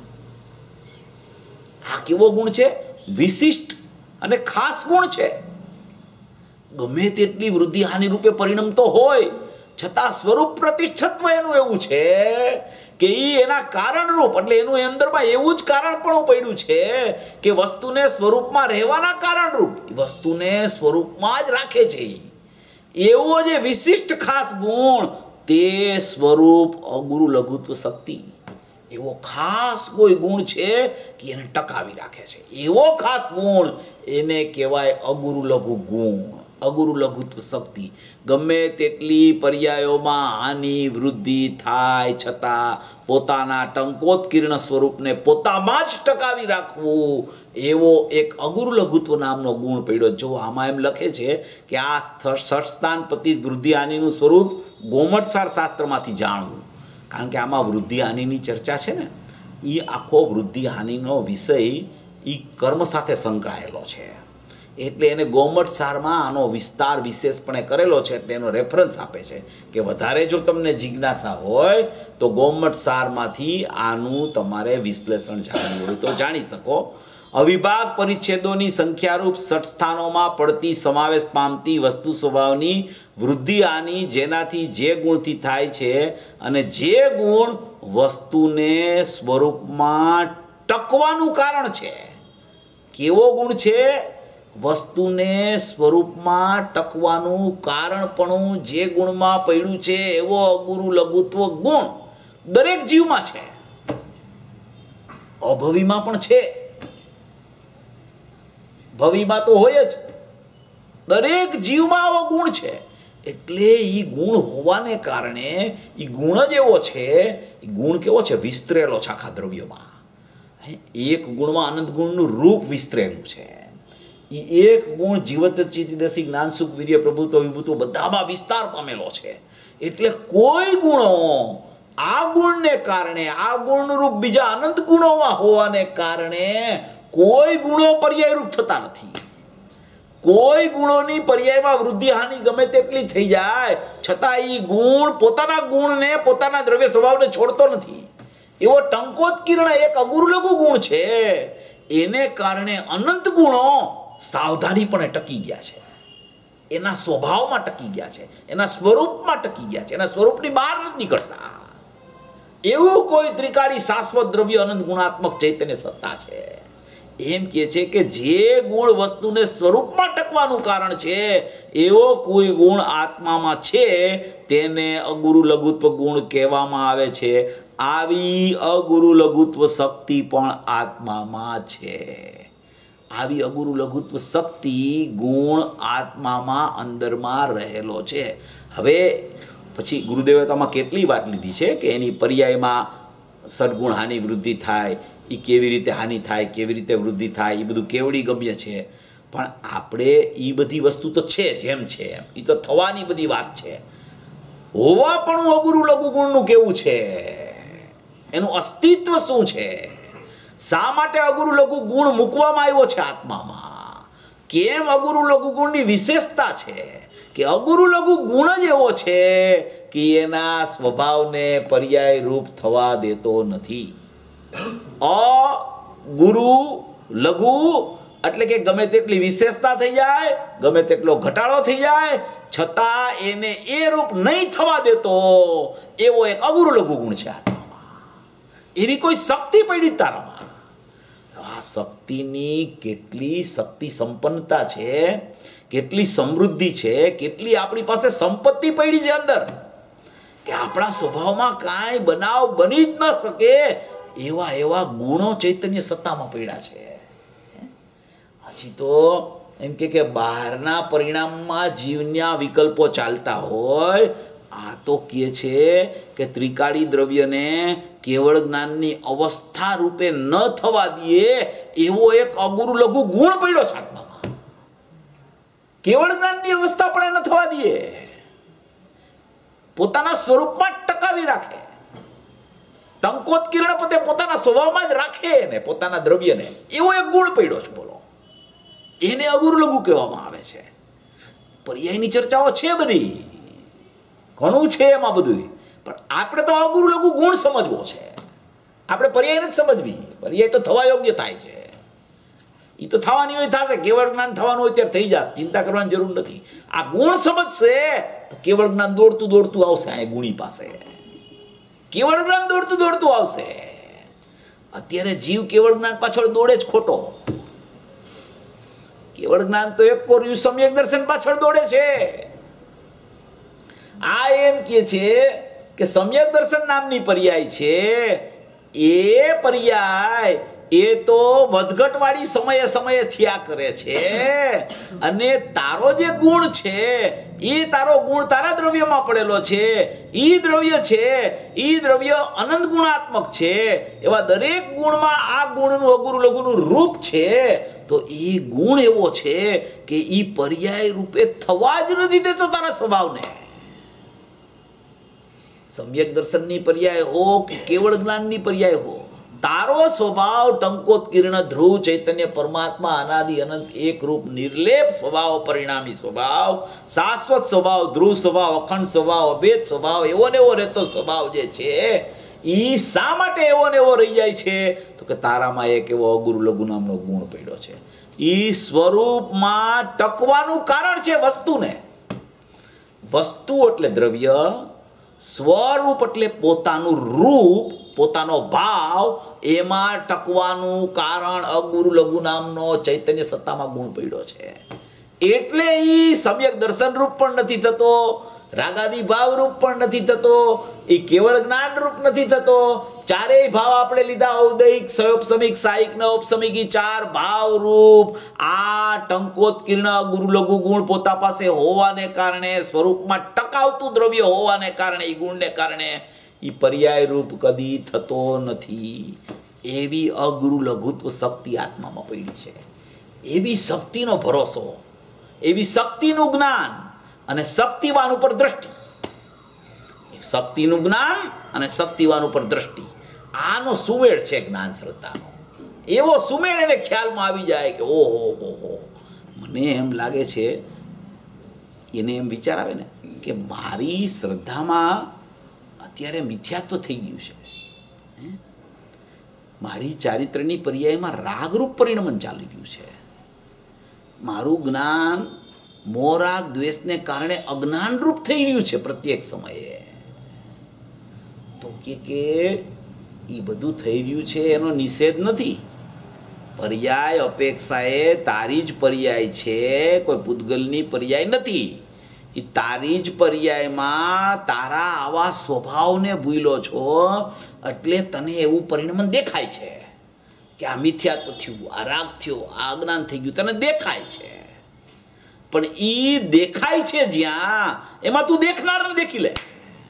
આ કેવો ગુણ છે? વિશિષ્ટ અને ખાસ ગુણ છે. ગમે તેટલી વૃદ્ધિ હાનિ રૂપે પરિણમતો હોય, છતાં સ્વરૂપ પ્રતિષ્ઠત્વ એનું એવું છે કે એ એના કારણરૂપ, એટલે એનું અંદરમાં એવું જ કારણ પણ પડ્યું છે કે વસ્તુને સ્વરૂપમાં રહેવાના કારણરૂપ વસ્તુને સ્વરૂપમાં જ રાખે છે. એવો જે વિશિષ્ટ ખાસ ગુણ, તે સ્વરૂપ અગુરુ લઘુત્વ શક્તિ, એવો ખાસ કોઈ ગુણ છે કે એને ટકાવી રાખે છે. એવો ખાસ ગુણ એને કહેવાય અગુરુ લઘુ ગુણ, અગુરુ લઘુત્વ શક્તિ. ગમે તેટલી પર્યાયોમાં હાનિ વૃદ્ધિ થાય છતાં પોતાના ટંકોત્કીર્ણ સ્વરૂપને પોતામાં જ ટકાવી રાખવું, એવો એક અગુરુ લઘુત્વ નામનો ગુણ પડ્યો. જો આમાં એમ લખે છે કે આ ષષ્ઠસ્થાન પતિ વૃદ્ધિ હાનિનું સ્વરૂપ ગોમટસાર શાસ્ત્રમાંથી જાણવું, કારણ કે આમાં વૃદ્ધિ હાનિની ચર્ચા છે ને, એ આખો વૃદ્ધિ હાનિનો વિષય એ કર્મ સાથે સંકળાયેલો છે. એટલે એને ગૌમટ સારમાં આનો વિસ્તાર વિશેષપણે કરેલો છે, એટલે એનો રેફરન્સ આપે છે કે વધારે જો તમને જિજ્ઞાસા હોય તો ગૌમટ સારમાંથી આનું તમારે વિશ્લેષણ જાણવું હોય તો જાણી શકો. અવિભાગ પરિચ્છેદોની સંખ્યારૂપ ષટ સ્થાનોમાં પડતી સમાવેશ પામતી વસ્તુ સ્વભાવની વૃદ્ધિ આની જેનાથી જે ગુણથી થાય છે અને જે ગુણ વસ્તુને સ્વરૂપમાં ટકવાનું કારણ છે. કેવો ગુણ છે? વસ્તુને સ્વરૂપમાં ટકવાનું કારણપણું જે ગુણમાં પડ્યું છે એવો અગુરુ લઘુત્વ ગુણ દરેક જીવમાં છે, અભવીમાં પણ છે, ભવીમાં તો હોય જ. દરેક જીવમાં આવો ગુણ છે. એટલે એ ગુણ હોવાને કારણે એ ગુણ જ એવો છે. એ ગુણ કેવો છે? વિસ્તરેલો છે આખા દ્રવ્યમાં. એક ગુણમાં અનંત ગુણનું રૂપ વિસ્તરેલું છે. એ એક ગુણ જીવત ચિતિદસી જ્ઞાન સુખ વીર્ય પ્રભુત્વ વિભૂત્વ બધામાં વિસ્તાર પામેલો છે. એટલે કોઈ ગુણો આ ગુણને કારણે આ ગુણનું રૂપ બીજા અનંત ગુણોમાં હોવાને કારણે કોઈ ગુણો પર્યાયરૂપ થતા નથી. કોઈ ગુણોની પર્યાયમાં વૃદ્ધિ હાનિ ગમે તેટલી થઈ જાય છતાં એ ગુણ પોતાના ગુણને પોતાના દ્રવ્ય સ્વભાવને છોડતો નથી. એવો ટંકોત્કીર્ણ એક અગુરુ લઘુ ગુણ છે. એને કારણે અનંત ગુણો સાવધાનીપણે ટકી ગયા છે, એના સ્વભાવમાં ટકી ગયા છે, એના સ્વરૂપમાં ટકી ગયા છે, એના સ્વરૂપની બહાર નથી નીકળતા. એવું કોઈ ત્રિકાળી શાશ્વત દ્રવ્ય અનંત ગુણાત્મક ચૈતન્ય સત્તા છે. એમ કે છે કે જે ગુણ વસ્તુને સ્વરૂપમાં ટકવાનું કારણ છે એવો કોઈ ગુણ આત્મામાં છે તેને અગુરુ લઘુત્વ ગુણ કહેવામાં આવે છે. આવી અગુરુ લઘુત્વ શક્તિ પણ આત્મામાં છે. આવી અગુરુ લઘુત્વ શક્તિ ગુણ આત્મામાં અંદરમાં રહેલો છે. હવે પછી ગુરુદેવતામાં કેટલી વાત લીધી છે કે એની પર્યાયમાં સદગુણ હાનિ વૃદ્ધિ થાય, એ કેવી રીતે હાનિ થાય, કેવી રીતે વૃદ્ધિ થાય, એ બધું કેવડી ગમ્ય છે. પણ આપણે એ બધી વસ્તુ તો છે જેમ છે એમ, એ તો થવાની બધી વાત છે. હોવા પણ અગુરુ લઘુ ગુણનું કેવું છે, એનું અસ્તિત્વ શું છે, શા માટે અગુરુ લઘુ ગુણ મૂકવામાં આવ્યો છે આત્મામાં, કેમ અગુરુ લઘુ ગુણની વિશેષતા છે કે અગુરુ લઘુ ગુણ જ એવો છે કે એના સ્વભાવને પર્યાય રૂપ થવા દેતો નથી. અગુરુ લઘુ એટલે કે ગમે તેટલી વિશેષતા થઈ જાય, ગમે તેટલો ઘટાડો થઈ જાય, છતાં એને એ રૂપ નહીં થવા દેતો એવો એક અગુરુ લઘુ ગુણ છે આત્મામાં. એવી કોઈ શક્તિ પડી તારામાં. આ શક્તિની કેટલી શક્તિ સંપન્નતા છે, કેટલી સમૃદ્ધિ છે, કેટલી આપણી પાસે સંપત્તિ પડી છે અંદર કે આપણા સ્વભાવમાં કાંઈ બનાવ બની જ ન શકે એવા એવા ગુણો ચૈતન્ય સત્તામાં પડ્યા છે. હજી તો એમ કે બહારના પરિણામમાં જીવના વિકલ્પો ચાલતા હોય, આ તો કહે છે કે ત્રિકાળી દ્રવ્યને કેવળ જ્ઞાનની અવસ્થા રૂપે ન થવા દે એવો એક અગુરુ લઘુ ગુણ પડ્યો છે આત્મામાં. કેવળ જ્ઞાનની અવસ્થા પણ ન થવા દે, પોતાના સ્વરૂપમાં ટકાવી રાખે. ટંકોત્કીર્ણ પતે પોતાના સ્વભાવમાં જ રાખે ને પોતાના દ્રવ્યને, એવો એક ગુણ પડ્યો છે. બોલો, એને અગુરુ લઘુ કહેવામાં આવે છે. પર્યાયની ચર્ચાઓ છે બધી, ઘણું છે એમાં બધું, પણ આપણે તો અગુરુ લઘુ ગુણ સમજવો છે. આપણે પર્યાય નથી સમજવી. પર્યાય તો થવા યોગ્ય થાય છે, એ તો થવાની હોય થશે. કેવળ જ્ઞાન થવાનું હોય ત્યારે થઈ જશે, ચિંતા કરવાની જરૂર નથી. આ ગુણ સમજશે તો કેવળ જ્ઞાન દોડતું દોડતું આવશે. આ ગુણી પાસે કેવળ જ્ઞાન દોડતું દોડતું આવશે. અત્યારે જીવ કેવળ જ્ઞાન પાછળ દોડે જ ખોટો. કેવળ જ્ઞાન તો એક કોર્યું સમ્યક દર્શન પાછળ દોડે છે. આ એમ કે છે કે સમ્યક દર્શન નામની પર્યાય છે, એ પર્યાય એ તો વધઘટવાળી સમયે સમયે થયા કરે છે. અને તારો જે ગુણ છે એ તારો ગુણ તારા દ્રવ્યમાં પડેલો છે, એ દ્રવ્ય છે એ દ્રવ્ય અનંત ગુણાત્મક છે. એવા દરેક ગુણમાં આ ગુણનું અગુરુ લઘુનું રૂપ છે. તો એ ગુણ એવો છે કે એ પર્યાય રૂપે થવા જ નથી દેતો તારા સ્વભાવને. સમ્યક દર્શનની પર્યાય હો કે કેવળ જ્ઞાનની પર્યાય હો, તારો સ્વભાવ ટંકોત્કીર્ણ ધ્રુવ ચૈતન્ય પરમાત્મા અનાદિ અનંત એક રૂપ નિર્લેપ સ્વભાવ પરિણામી સ્વભાવ શાશ્વત સ્વભાવ ધ્રુવ સ્વભાવ અખંડ સ્વભાવ અભેદ સ્વભાવ એવો ને એવો રહેતો સ્વભાવ જે છે એ શા માટે એવો ને એવો રહી જાય છે? તો કે તારામાં એક એવો અગુરુ લઘુ નામનો ગુણ પડ્યો છે. એ સ્વરૂપમાં ટકવાનું કારણ છે વસ્તુને. વસ્તુ એટલે દ્રવ્ય, સ્વરૂપ એટલે પોતાનું રૂપ, પોતાનો ભાવ, એમાં ટકવાનું કારણ અગુરુ લઘુ નામનો ચૈતન્ય સત્તામાં ગુણ પડ્યો છે. એટલે એ સમ્યક દર્શન રૂપ પણ નથી થતો, રાગાદી ભાવ રૂપ પણ નથી થતો, એ કેવળ જ્ઞાન રૂપ નથી થતો. ચારેય ભાવ આપણે લીધા, ઔદયિક, સયોપસમિક, સાયિક ને ઔપસમિક, ચાર ભાવ રૂપ આ ટંકોત્કીર્ણ ગુરુ લઘુ ગુણ પોતા પાસે હોવાને કારણે, સ્વરૂપમાં ટકાવતું દ્રવ્ય હોવાને કારણે, એ ગુણને કારણે એ પર્યાય રૂપ કદી થતો નથી. એવી અગુરુ લઘુત્વ શક્તિ આત્મામાં પડી છે. એવી શક્તિનો ભરોસો, એવી શક્તિનું જ્ઞાન અને શક્તિવાન ઉપર દ્રષ્ટિ. શક્તિનું જ્ઞાન અને શક્તિવાન ઉપર દ્રષ્ટિ, આનો સુમેળ છે જ્ઞાન શ્રદ્ધાનો. એવો સુમેળ એને ખ્યાલમાં આવી જાય કે ઓહો હો હો, મને એમ લાગે છે, એને એમ વિચાર આવે ને કે મારી શ્રદ્ધામાં અત્યારે મિથ્યાત્વ થઈ ગયું છે, મારી ચારિત્રની પર્યાયમાં રાગરૂપ પરિણમન ચાલી રહ્યું છે, મારું જ્ઞાન મોરાગ દ્વેષને કારણે અજ્ઞાનરૂપ થઈ રહ્યું છે પ્રત્યેક સમયે. તો કે કે એ બધું થઈ રહ્યું છે એનો નિષેધ નથી. પર્યાય અપેક્ષાએ તારી જ પર્યાય છે, કોઈ પૂતગલની પર્યાય નથી. એ તારી જ પર્યાયમાં તારા આવા સ્વભાવને ભૂલો છો એટલે તને એવું પરિણમન દેખાય છે કે આ મિથ્યાત્વ થયું, આ રાગ થયો, આ અજ્ઞાન થઈ ગયું, તને દેખાય છે. પણ ઈ દેખાય છે જ્યાં, એમાં તું દેખનારને દેખી લે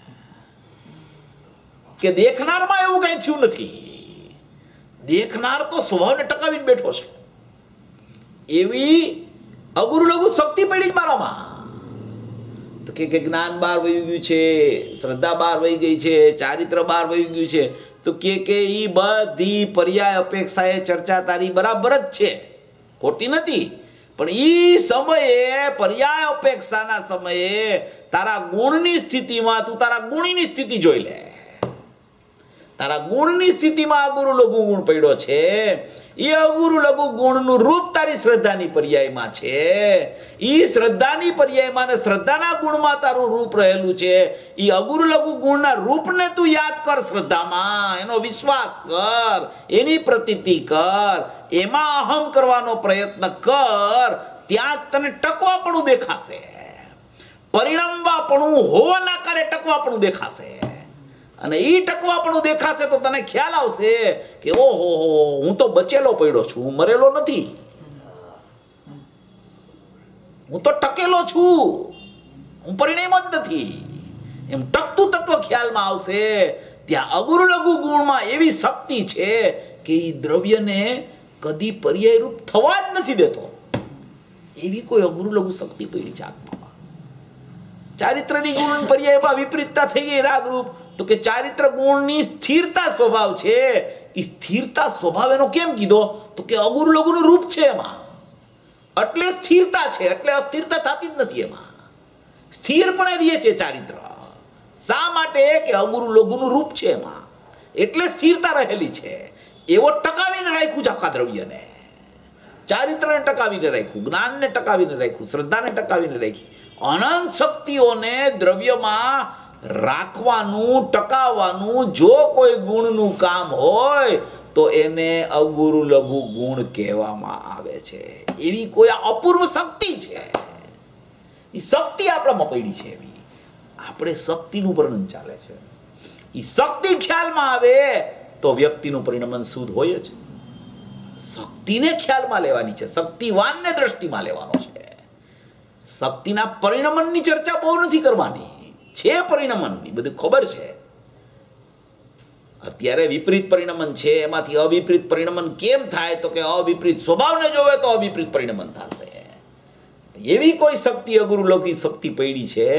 કે દેખનારમાં એવું કઈ થયું નથી. દેખનાર તો સ્વભાવને ટકાવીને બેઠો છે. એવી અગુરુ લઘુ શક્તિ પડી જ મારામાં. તો કે જ્ઞાન બહાર વહી ગયું છે, શ્રદ્ધા બહાર વહી ગઈ છે, ચારિત્ર બહાર વહી ગયું છે. તો કે કે ઈ બધી પર્યાય અપેક્ષાએ ચર્ચા તારી બરાબર જ છે, ખોટી નથી. પણ ઈ સમયે પર્યાય અપેક્ષાના સમયે તારા ગુણની સ્થિતિમાં તું તારા ગુણીની સ્થિતિ જોઈ લે. તારા ગુણની સ્થિતિમાં અગુરુ લઘુ ગુણ પડ્યો છે. એ અગુરુ લઘુ ગુણનું રૂપ તારી શ્રદ્ધાની પર્યાયમાં છે. એ શ્રદ્ધાની પર્યાયમાં ને શ્રદ્ધાના ગુણમાં તારું રૂપ રહેલું છે. એ અગુરુ લઘુ ગુણના રૂપને તું યાદ કર, શ્રદ્ધામાં એનો વિશ્વાસ કર, એની પ્રતીતિ કર, એમાં અહમ કરવાનો પ્રયત્ન કર. ત્યાં તને ટકવાપણું દેખાશે, પરિણમવાપણું હોવાના કારણે ટકવાપણું દેખાશે. અને એ ટકવાપણું દેખાશે તો તને ખ્યાલ આવશે કે ઓહો હો, હું તો બચેલો પડ્યો છું, હું મરેલો નથી, હું તો ટકેલો છું, હું પરિણમ જ નથી. એમ ટકતું તત્વ ખ્યાલમાં આવશે. ત્યાં અગુરુ લઘુ ગુણમાં એવી શક્તિ છે કે એ દ્રવ્યને કદી પર્યાય રૂપ થવા જ નથી દેતો. એવી કોઈ અગુરુ લઘુ શક્તિ પડી છે આત્મામાં. ચારિત્રની ગુણ પર્યાયમાં વિપરીતતા થઈ ગઈ રાગરૂપ. તો કે ચારિત્ર ગુણની સ્થિરતા સ્વભાવ છે. એ સ્થિરતા સ્વભાવ એનો કેમ કીધો? તો કે અગુરુ લઘુનું રૂપ છે એમાં, એટલે સ્થિરતા છે, એટલે અસ્થિરતા થતી જ નથી એમાં, સ્થિરપણે રહે છે ચારિત્ર. શા માટે? કે અગુરુ લઘુનું રૂપ છે એમાં, એટલે સ્થિરતા રહેલી છે. એવો ટકાવીને રાખ્યું છે આખા દ્રવ્યને, ચારિત્રને ટકાવીને રાખ્યું, જ્ઞાનને ટકાવીને રાખ્યું, શ્રદ્ધાને ટકાવીને રાખી. અનંત શક્તિઓને દ્રવ્યમાં રાખવાનું, ટકાવવાનું જો કોઈ ગુણનું કામ હોય તો એને અગુરુ લઘુ ગુણ કહેવામાં આવે છે. એવી કોઈ અપૂર્વ શક્તિ છે. એ શક્તિ આપણામાં પડી છે. એવી આપણે શક્તિનું વર્ણન ચાલે છે. એ શક્તિ ખ્યાલમાં આવે તો વ્યક્તિનું પરિણમન શુદ્ધ હોય છે. શક્તિને ખ્યાલમાં લેવાની છે, શક્તિવાનને દ્રષ્ટિમાં લેવાનો છે. શક્તિના પરિણમનની ચર્ચા બહુ નથી કરવાની છે. પરિણમનની બધું ખબર છે. અત્યારે વિપરીત પરિણમન છે, એમાંથી અવિપરીત પરિણમન કેમ થાય? તો કે અવિપરીત સ્વભાવને જોવે તો અવિપરીત પરિણમન થશે. એવી કોઈ શક્તિ અગુરુ લઘુ શક્તિ પડી છે.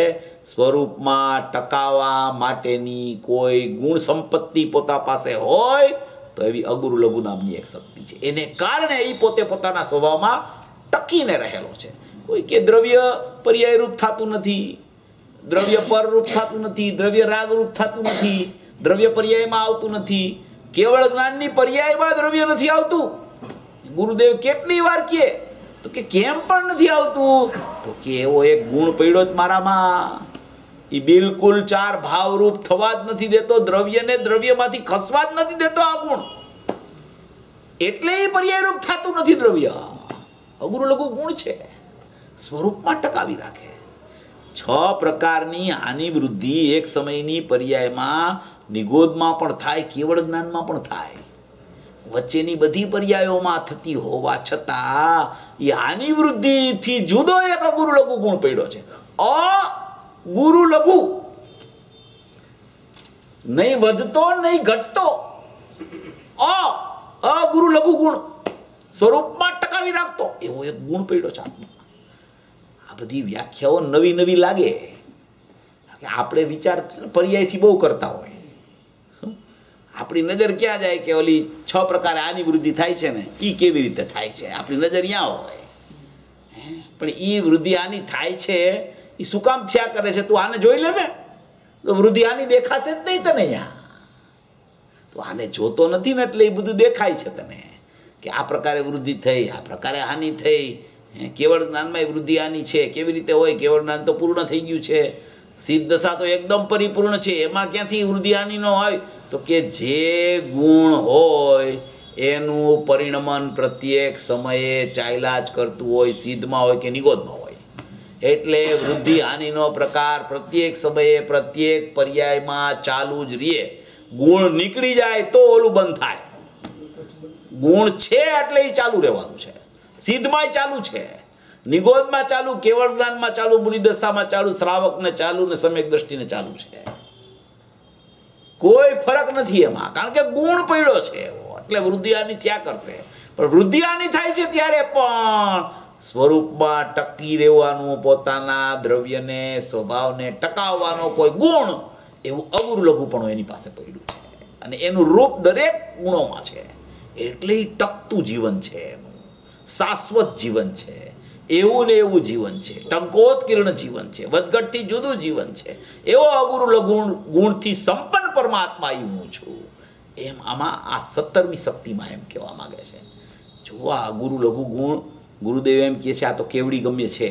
સ્વરૂપમાં ટકાવવા માટેની કોઈ ગુણ સંપત્તિ પોતા પાસે હોય તો એવી અગુરુ લઘુ નામની એક શક્તિ છે. એને કારણે એ પોતે પોતાના સ્વભાવમાં ટકીને રહેલો છે. કોઈ કે દ્રવ્ય પર્યાય રૂપ થતું નથી, દ્રવ્ય પર રૂપ થતું નથી, દ્રવ્ય રાગ રૂપ થતું નથી, દ્રવ્ય પર્યાયમાં આવતું નથી, કેવળ જ્ઞાનની પર્યાયમાં દ્રવ્ય નથી આવતું. ગુરુદેવ કેટલી વાર કહે તો કે કેમ પણ નથી આવતું, તો કે એવો એક ગુણ પડ્યો જ મારામાં, એ બિલકુલ ચાર ભાવરૂપ થવા જ નથી દેતો, દ્રવ્યને દ્રવ્યમાંથી ખસવા જ નથી દેતો આ ગુણ, એટલે એ પર્યાય રૂપ થતું નથી. દ્રવ્ય અગુરુ લઘુ ગુણ છે, સ્વરૂપમાં ટકાવી રાખે. છ પ્રકારની હાનિ વૃદ્ધિ એક સમયની પર્યાયમાં નિગોદમાં પણ થાય, કેવળ જ્ઞાનમાં પણ થાય. વચ્ચેની બધી પર્યાયોમાં થતી હોવા છતાં એ હાનિ વૃદ્ધિથી જુદો એક અગુરુ લઘુ ગુણ પડ્યો છે. અ ગુરુ લઘુ, નહીં વધતો નહીં ઘટતો, અ અગુરુ લઘુ ગુણ સ્વરૂપમાં ટકાવી રાખતો એવો એક ગુણ પડ્યો છે આત્મા. આ બધી વ્યાખ્યાઓ નવી નવી લાગે કે આપણે વિચાર પર્યાયથી બહુ કરતા હોય. શું આપણી નજર ક્યાં જાય કે ઓલી છ પ્રકારે આની વૃદ્ધિ થાય છે ને એ કેવી રીતે થાય છે, આપણી નજર ત્યાં હોય. પણ એ વૃદ્ધિ આની થાય છે એ શું કામ થયા કરે છે, તું આને જોઈ લે ને તો વૃદ્ધિ આની દેખાશે જ નહીં તને. અહીંયા તું આને જોતો નથી ને એટલે એ બધું દેખાય છે તને કે આ પ્રકારે વૃદ્ધિ થઈ, આ પ્રકારે હાનિ થઈ. કેવળ જ્ઞાનમાં એ વૃદ્ધિ હાનિ છે કેવી રીતે હોય? કેવળ જ્ઞાન તો પૂર્ણ થઈ ગયું છે, સિદ્ધ દશા તો એકદમ પરિપૂર્ણ છે, એમાં ક્યાંથી વૃદ્ધિ હાનિ ન હોય? તો કે જે ગુણ હોય એનું પરિણમન પ્રત્યેક સમયે ચાલ્યા જ કરતું હોય, સિદ્ધમાં હોય કે નિગોદમાં હોય. એટલે વૃદ્ધિ હાનિનો પ્રકાર પ્રત્યેક સમયે પ્રત્યેક પર્યાયમાં ચાલુ જ રહે. ગુણ નીકળી જાય તો ઓલું બંધ થાય. ગુણ છે એટલે એ ચાલુ રહેવાનું છે. સિદ્ધમાં ચાલુ છે, નિગોદમાં ચાલુ, કેવળ જ્ઞાનમાં ચાલુ, મુનિદશામાં ચાલુ, શ્રાવકને ચાલુ ને સમ્યક દ્રષ્ટિને ચાલુ છે. કોઈ ફરક નથી એમાં, કારણ કે ગુણ પડ્યો છે એવો, એટલે વૃદ્ધિ હાનિ થયા કરશે. પણ વૃદ્ધિ હાનિ થાય છે ત્યારે પણ સ્વરૂપમાં ટકી રહેવાનું, પોતાના દ્રવ્યને સ્વભાવને ટકાવવાનો કોઈ ગુણ એવું અગુરુ લઘુપણું એની પાસે પડ્યું છે, અને એનું રૂપ દરેક ગુણોમાં છે. એટલે ટકતું જીવન છે, એનું શાશ્વત જીવન છે, એવું ને એવું જીવન છે, ટંકોત્કીર્ણ જીવન છે, વધઘટથી જુદું જીવન છે. એવો અગુરુ લઘુણ ગુણથી સંપન્ન પરમાત્મા હું છું. એમ આમાં આ સત્તરમી શક્તિમાં એમ કહેવા માંગે છે. જો આ અગુરુ લઘુ ગુણ ગુરુદેવ એમ કહે છે આ તો કેવડી ગમ્ય છે.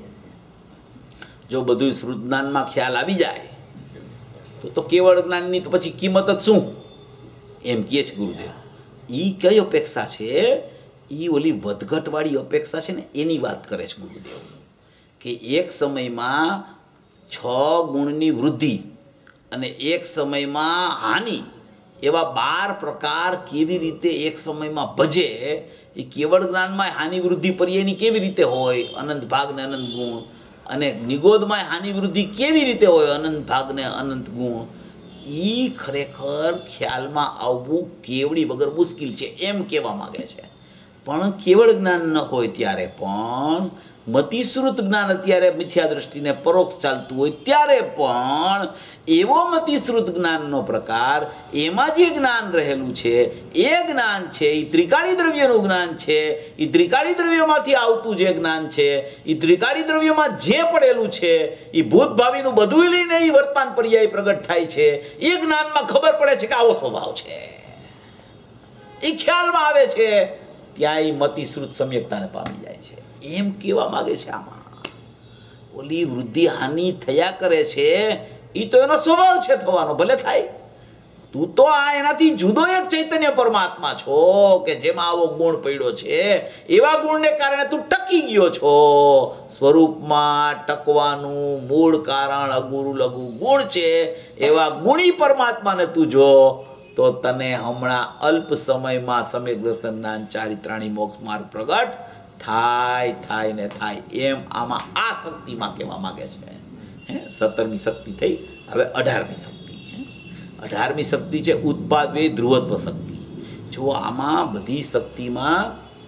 જો બધું શ્રુત જ્ઞાનમાં ખ્યાલ આવી જાય તો તો કેવળ જ્ઞાનની તો પછી કિંમત જ શું, એમ કહે છે ગુરુદેવ. એ કઈ અપેક્ષા છે? એ ઓલી વધઘટવાળી અપેક્ષા છે ને એની વાત કરે છે ગુરુદેવ, કે એક સમયમાં છ ગુણની વૃદ્ધિ અને એક સમયમાં હાનિ એવા બાર પ્રકાર કેવી રીતે એક સમયમાં ભજે. એ કેવળ જ્ઞાનમાં હાનિ વૃદ્ધિ પર્યાયની કેવી રીતે હોય, અનંત ભાગ ને અનંત ગુણ, અને નિગોદમાં હાનિ વૃદ્ધિ કેવી રીતે હોય, અનંત ભાગ ને અનંત ગુણ. એ ખરેખર ખ્યાલમાં આવવું કેવડી વગર મુશ્કેલ છે એમ કહેવા માંગે છે. પણ કેવળ જ્ઞાન ન હોય ત્યારે પણ, મતિશ્રુત જ્ઞાન અત્યારે મિથ્યા દ્રષ્ટિને પરોક્ષ ચાલતું હોય ત્યારે પણ, એવો મતિશ્રુત જ્ઞાનનો પ્રકાર, એમાં જે જ્ઞાન રહેલું છે એ જ્ઞાન છે, એ ત્રિકાળી દ્રવ્યનું જ્ઞાન છે, એ ત્રિકાળી દ્રવ્યમાંથી આવતું જે જ્ઞાન છે, એ ત્રિકાળી દ્રવ્યમાં જે પડેલું છે, એ ભૂત ભાવિનું બધું લઈને એ વર્તમાન પર્યાય પ્રગટ થાય છે. એ જ્ઞાનમાં ખબર પડે છે કે આવો સ્વભાવ છે, એ ખ્યાલમાં આવે છે, ત્યાં એ મતિશ્રુત સમ્યકતાને પામી જાય છે. એમ કહેવા માંગે છે આમાં. ઓલી વૃદ્ધિ હાનિ થયા કરે છે એ તો એનો સ્વભાવ છે થવાનો, ભલે થાય. તું તો આ એનાથી જુદો એક ચૈતન્ય પરમાત્મા છો કે જેમાં આવો ગુણ પડ્યો છે. એવા ગુણને કારણે તું ટકી ગયો છો. સ્વરૂપમાં ટકવાનું મૂળ કારણ અગુરુ લઘુ ગુણ છે. એવા ગુણી પરમાત્માને તું જો તો તને હમણાં અલ્પ સમયમાં સમ્યક દર્શન જ્ઞાન ચારિત્રાણી મોક્ષ માર્ગ પ્રગટ થાય થાય ને થાય. એમ આમાં આ શક્તિમાં કહેવા માંગે છે. હે સત્તરમી શક્તિ થઈ, હવે અઢારમી શક્તિ. અઢારમી શક્તિ છે ઉત્પાદ વે ધ્રુવત્વ શક્તિ. જો આમાં બધી શક્તિમાં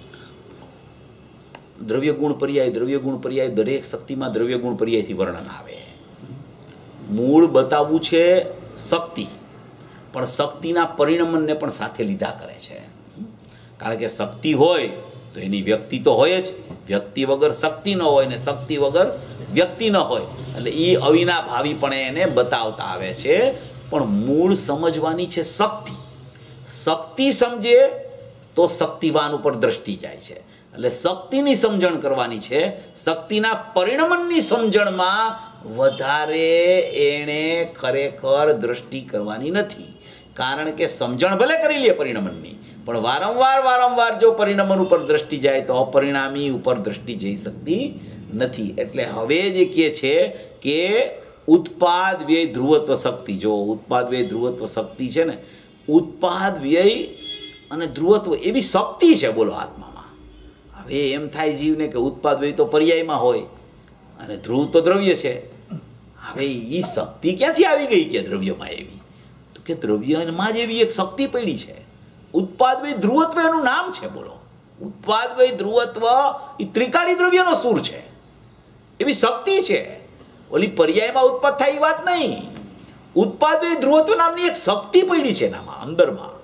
દ્રવ્ય ગુણ પર્યાય દ્રવ્ય ગુણ પર્યાય દરેક શક્તિમાં દ્રવ્ય ગુણ પર્યાયથી વર્ણન આવે. મૂળ બતાવવું છે શક્તિ, પણ શક્તિના પરિણમનને પણ સાથે લીધા કરે છે. કારણ કે શક્તિ હોય તો એની વ્યક્તિ તો હોય જ, વ્યક્તિ વગર શક્તિ ન હોય ને શક્તિ વગર વ્યક્તિ ન હોય, એટલે એ અવિનાભાવીપણે એને બતાવતા આવે છે. પણ મૂળ સમજવાની છે શક્તિ. શક્તિ સમજે તો શક્તિવાન ઉપર દ્રષ્ટિ જાય છે, એટલે શક્તિની સમજણ કરવાની છે. શક્તિના પરિણમનની સમજણમાં વધારે એણે ખરેખર દ્રષ્ટિ કરવાની નથી. કારણ કે સમજણ ભલે કરી લે પરિણમનની, પણ વારંવાર વારંવાર જો પરિણમન ઉપર દ્રષ્ટિ જાય તો અપરિણામી ઉપર દ્રષ્ટિ જઈ શકતી નથી. એટલે હવે જે કહે છે કે ઉત્પાદ વ્યય ધ્રુવત્વ શક્તિ, જો ઉત્પાદ વ્યય ધ્રુવત્વ શક્તિ છે ને, ઉત્પાદ વ્યય અને ધ્રુવત્વ એવી શક્તિ છે બોલો આત્મામાં. હવે એમ થાય જીવને કે ઉત્પાદ વ્યય તો પર્યાયમાં હોય અને ધ્રુવ તો દ્રવ્ય છે. હવે એ શક્તિ ક્યાંથી આવી ગઈ કે દ્રવ્યમાં એવી? તો કે દ્રવ્યમાં જ એવી એક શક્તિ પડી છે. ઉત્પાદ વ્યય ધ્રુવત્વ એનું નામ છે બોલો. ઉત્પાદ વ્યય ધ્રુવત્વ એ ત્રિકાળી દ્રવ્યનો સૂર છે, એવી શક્તિ છે. ઓલી પર્યાયમાં ઉત્પાદ થાય એ વાત નહીં. ઉત્પાદ વ્યય ધ્રુવત્વ નામની એક શક્તિ પડી છે એનામાં અંદરમાં.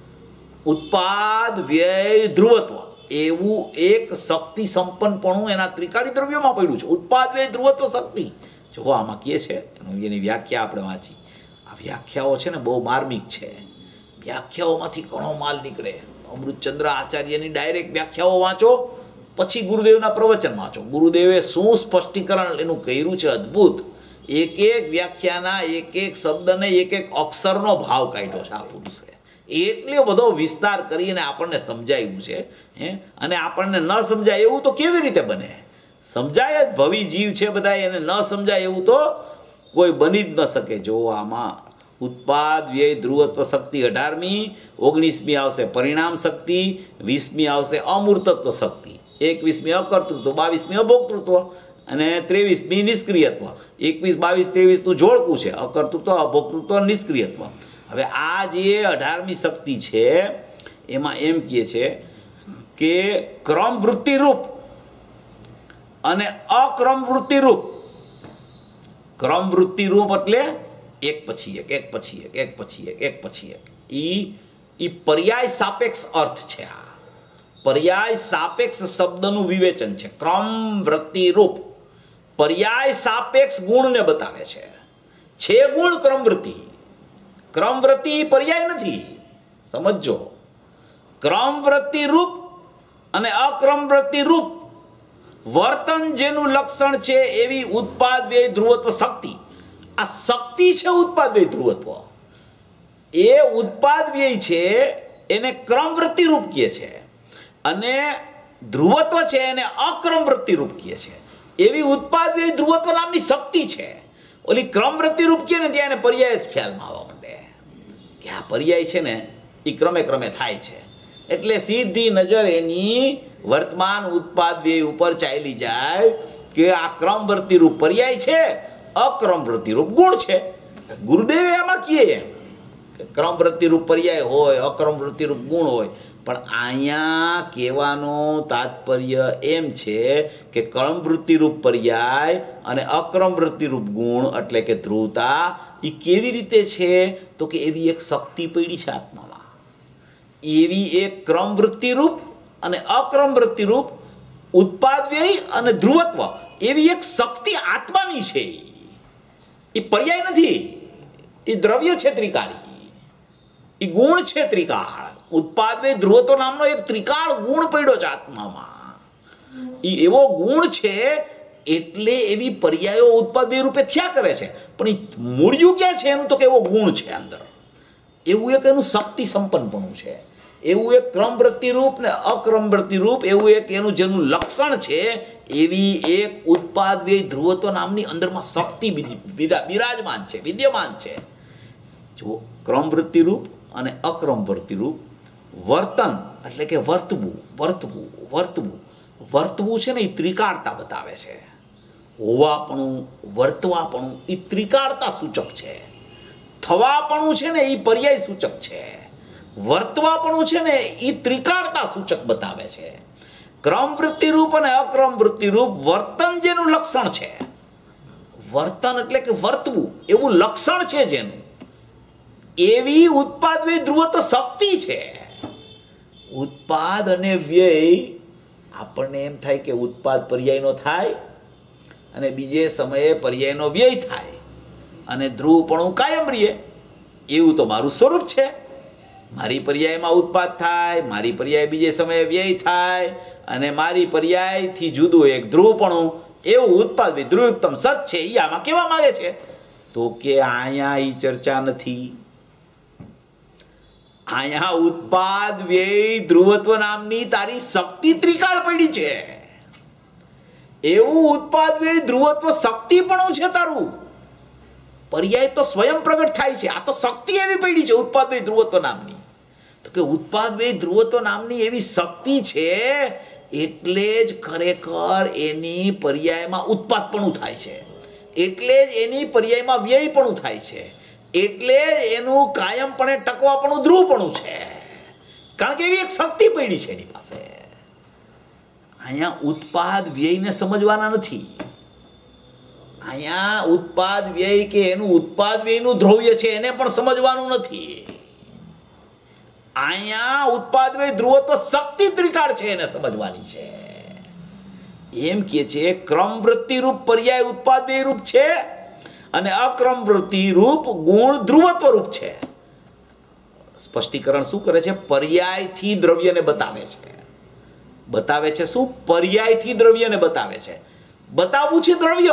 ઉત્પાદ વ્યય ધ્રુવત્વ એવું એક શક્તિ સંપન્નપણું એના ત્રિકાળી દ્રવ્યોમાં પડ્યું છે. ઉત્પાદ વ્યય ધ્રુવત્વ શક્તિ જો આમાં કહે છે, એની વ્યાખ્યા આપણે વાંચી. આ વ્યાખ્યાઓ છે ને બહુ માર્મિક છે. વ્યાખ્યાઓમાંથી ઘણો માલ નીકળે. અમૃતચંદ્ર આચાર્યની ડાયરેક્ટ વ્યાખ્યાઓ વાંચો, પછી ગુરુદેવના પ્રવચન વાંચો. ગુરુદેવે શું સ્પષ્ટીકરણ એનું કર્યું છે અદ્ભુત. એક એક વ્યાખ્યાના એક એક શબ્દને એક એક અક્ષરનો ભાવ કાઢ્યો છે આ પુરુષે. એટલો બધો વિસ્તાર કરીને આપણને સમજાવ્યું છે. હે અને આપણને ન સમજાય એવું તો કેવી રીતે બને? સમજાય જ, ભવી જીવ છે બધા, એને ન સમજાય એવું તો કોઈ બની જ ન શકે. જો આમાં ઉત્પાદ વ્યય ધ્રુવત્વ શક્તિ અઢારમી, ઓગણીસમી આવશે પરિણામ શક્તિ, વીસમી આવશે અમૂર્તત્વ શક્તિ, એકવીસમી અકર્તૃત્વ, બાવીસમી અભોક્તૃત્વ અને ત્રેવીસમી નિષ્ક્રિયત્વ. એકવીસ બાવીસ ત્રેવીસનું જોડકું છે, અકર્તૃત્વ અભોક્તૃત્વ નિષ્ક્રિયત્વ. હવે આ જે અઢારમી શક્તિ છે એમાં એમ કહે છે કે ક્રમ વૃત્તિરૂપ અને અક્રમ વૃત્તિરૂપ. ક્રમ વૃત્તિરૂપ એટલે એક પછી એક, એક પછી એક, એક પછી એક, એક પછી એક. ઈ ઈ પર્યાય સાપેક્ષ અર્થ છે. આ પર્યાય સાપેક્ષ શબ્દનું વિવેચન છે. ક્રમ વૃત્તિરૂપ પર્યાય સાપેક્ષ ગુણને બતાવે છે. છે ગુણ ક્રમવૃત્તિ. ક્રમવૃત્તિ પર્યાય નથી, સમજો. ક્રમવૃત્તિ રૂપ અને અક્રમવૃત્તિ રૂપ વર્તન જેનું લક્ષણ છે એવી ઉત્પાદ વ્યય ધ્રુવત્વ શક્તિ. આ શક્તિ છે ઉત્પાદ વ્યય ધ્રુવત્વ. એ ઉત્પાદ વ્યય છે એને ક્રમવૃત્તિ રૂપ કહે છે, અને ધ્રુવત્વ છે એને અક્રમવૃત્તિ રૂપ કહે છે. એવી ઉત્પાદ વ્યય ધ્રુવત્વ નામની શક્તિ છે. ઓલી ક્રમવૃત્તિ રૂપ કહે ને ત્યાં એને પર્યાય જ ખ્યાલમાં આવવા માંડે કે આ પર્યાય છે ને એ ક્રમે ક્રમે થાય છે. એટલે સીધી નજર એની વર્તમાન ઉત્પાદ વ્યય ઉપર ચાલી જાય કે આ ક્રમવૃત્તિ રૂપ પર્યાય છે, અક્રમવૃત્તિ રૂપ ગુણ છે. ગુરુદેવે આમાં કહે એમ કે ક્રમવૃત્તિ રૂપ પર્યાય હોય, અક્રમવૃત્તિ રૂપ ગુણ હોય. પણ અહીંયા કહેવાનો તાત્પર્ય એમ છે કે ક્રમવૃત્તિ રૂપ પર્યાય અને અક્રમવૃત્તિ રૂપ ગુણ એટલે કે ધ્રુવતા એ કેવી રીતે છે? તો કે એવી એક શક્તિ પડી છે આત્મામાં. એવી એક ક્રમવૃત્તિ રૂપ અને અક્રમવૃત્તિ રૂપ ઉત્પાદ વ્યય અને ધ્રુવત્વ એવી એક શક્તિ આત્માની છે. એ પર્યાય નથી, એ દ્રવ્ય છે ત્રિકાળી, એ ગુણ છે ત્રિકાળ. ઉત્પાદ વ્યય ધ્રુવત્વ નામનો એક ત્રિકાળ ગુણ પડ્યો છે આત્મામાં. એ એવો ગુણ છે એટલે એવી પર્યાયો ઉત્પાદ વ્યય રૂપે થયા કરે છે. પણ એ મૂળ્યું ક્યાં છે એનું? તો કે એવો ગુણ છે અંદર. એવું એક એનું શક્તિ સંપન્નપણું છે. એવું એક ક્રમવૃત્તિ રૂપ ને અક્રમવૃત્તિ રૂપ એવું એક એનું જેનું લક્ષણ છે એવી એક ઉત્પાદ વ્યય ધ્રુવત્વ નામની અંદરમાં શક્તિ બિરાજમાન છે, વિદ્યમાન છે. જો ક્રમવૃત્તિ રૂપ અને અક્રમવૃત્તિ રૂપ વર્તન એટલે કે વર્તવું, વર્તવું, વર્તવું, વર્તવું છે ને એ ત્રિકાળતા બતાવે છે. હોવાપણું, વર્તવાપણું એ ત્રિકાળતા સૂચક છે. થવાપણું છે ને એ પર્યાય સૂચક છે. વર્તવાપણું છે ને એ ત્રિકાળતા સૂચક બતાવે છે. ક્રમવૃત્તિ રૂપ અને અક્રમવૃત્તિ રૂપ વર્તન જેનું લક્ષણ છે. વર્તન એટલે કે વર્તવું એવું લક્ષણ છે જેનું, એવી ઉત્પાદ વ્યય ધ્રુવત્વ શક્તિ છે. ઉત્પાદ અને વ્યય આપણને એમ થાય કે ઉત્પાદ પર્યાયનો થાય અને બીજે સમયે પર્યાયનો વ્યય થાય અને ધ્રુવપણું કાયમ રહીએ, એવું તો મારું સ્વરૂપ છે. મારી પર્યાયમાં ઉત્પાદ થાય, મારી પર્યાય બીજે સમયે વ્યય થાય અને મારી પર્યાયથી જુદું એક ધ્રુવપણું, એવું ઉત્પાદ વ્યય ધ્રુવોત્તમ સત છે. એ આમાં કેવા માંગે છે તો કે અહીંયા એ ચર્ચા નથી. અહીંયા ઉત્પાદ વ્યય ધ્રુવત્વ નામની તારી શક્તિ ત્રિકાળ પડી છે. એવું ઉત્પાદ વ્યય ધ્રુવત્વ શક્તિ પણ છે તારું. પર્યાય તો સ્વયં પ્રગટ થાય છે. આ તો શક્તિ એવી પડી છે ઉત્પાદ વ્યય ધ્રુવત્વ નામની. તો કે ઉત્પાદ વ્યય ધ્રુવત્વ નામની એવી શક્તિ છે એટલે જ ખરેખર એની પર્યાયમાં ઉત્પાદપણું થાય છે, એટલે જ એની પર્યાયમાં વ્યયપણું થાય છે, એટલે એનું કાયમપણે ટકવાપણું ધ્રુવપણું છે. કારણ કે એવી એક શક્તિ પડી છે એની પાસે. અહીંયા ઉત્પાદ વ્યયને સમજવાના નથી. અહીંયા ઉત્પાદ વ્યય કે એનું ઉત્પાદ વ્યયનું દ્રવ્ય છે એને પણ સમજવાનું નથી. અહીંયા ઉત્પાદ વ્યય ધ્રુવત્વ શક્તિ ત્રિકાળ છે એને સમજવાની છે. એમ કે છે ક્રમ વૃત્તિ રૂપ પર્યાય ઉત્પાદ વ્યય રૂપ છે અને અક્રમ વૃત્તિ રૂપ ગુણ ધ્રુવત્વ રૂપ છે. સ્પષ્ટીકરણ શું કરે છે? પર્યાયથી દ્રવ્યને બતાવે છે. બતાવે છે શું? પર્યાયથી દ્રવ્યને બતાવે છે. બતાવવું છે દ્રવ્ય.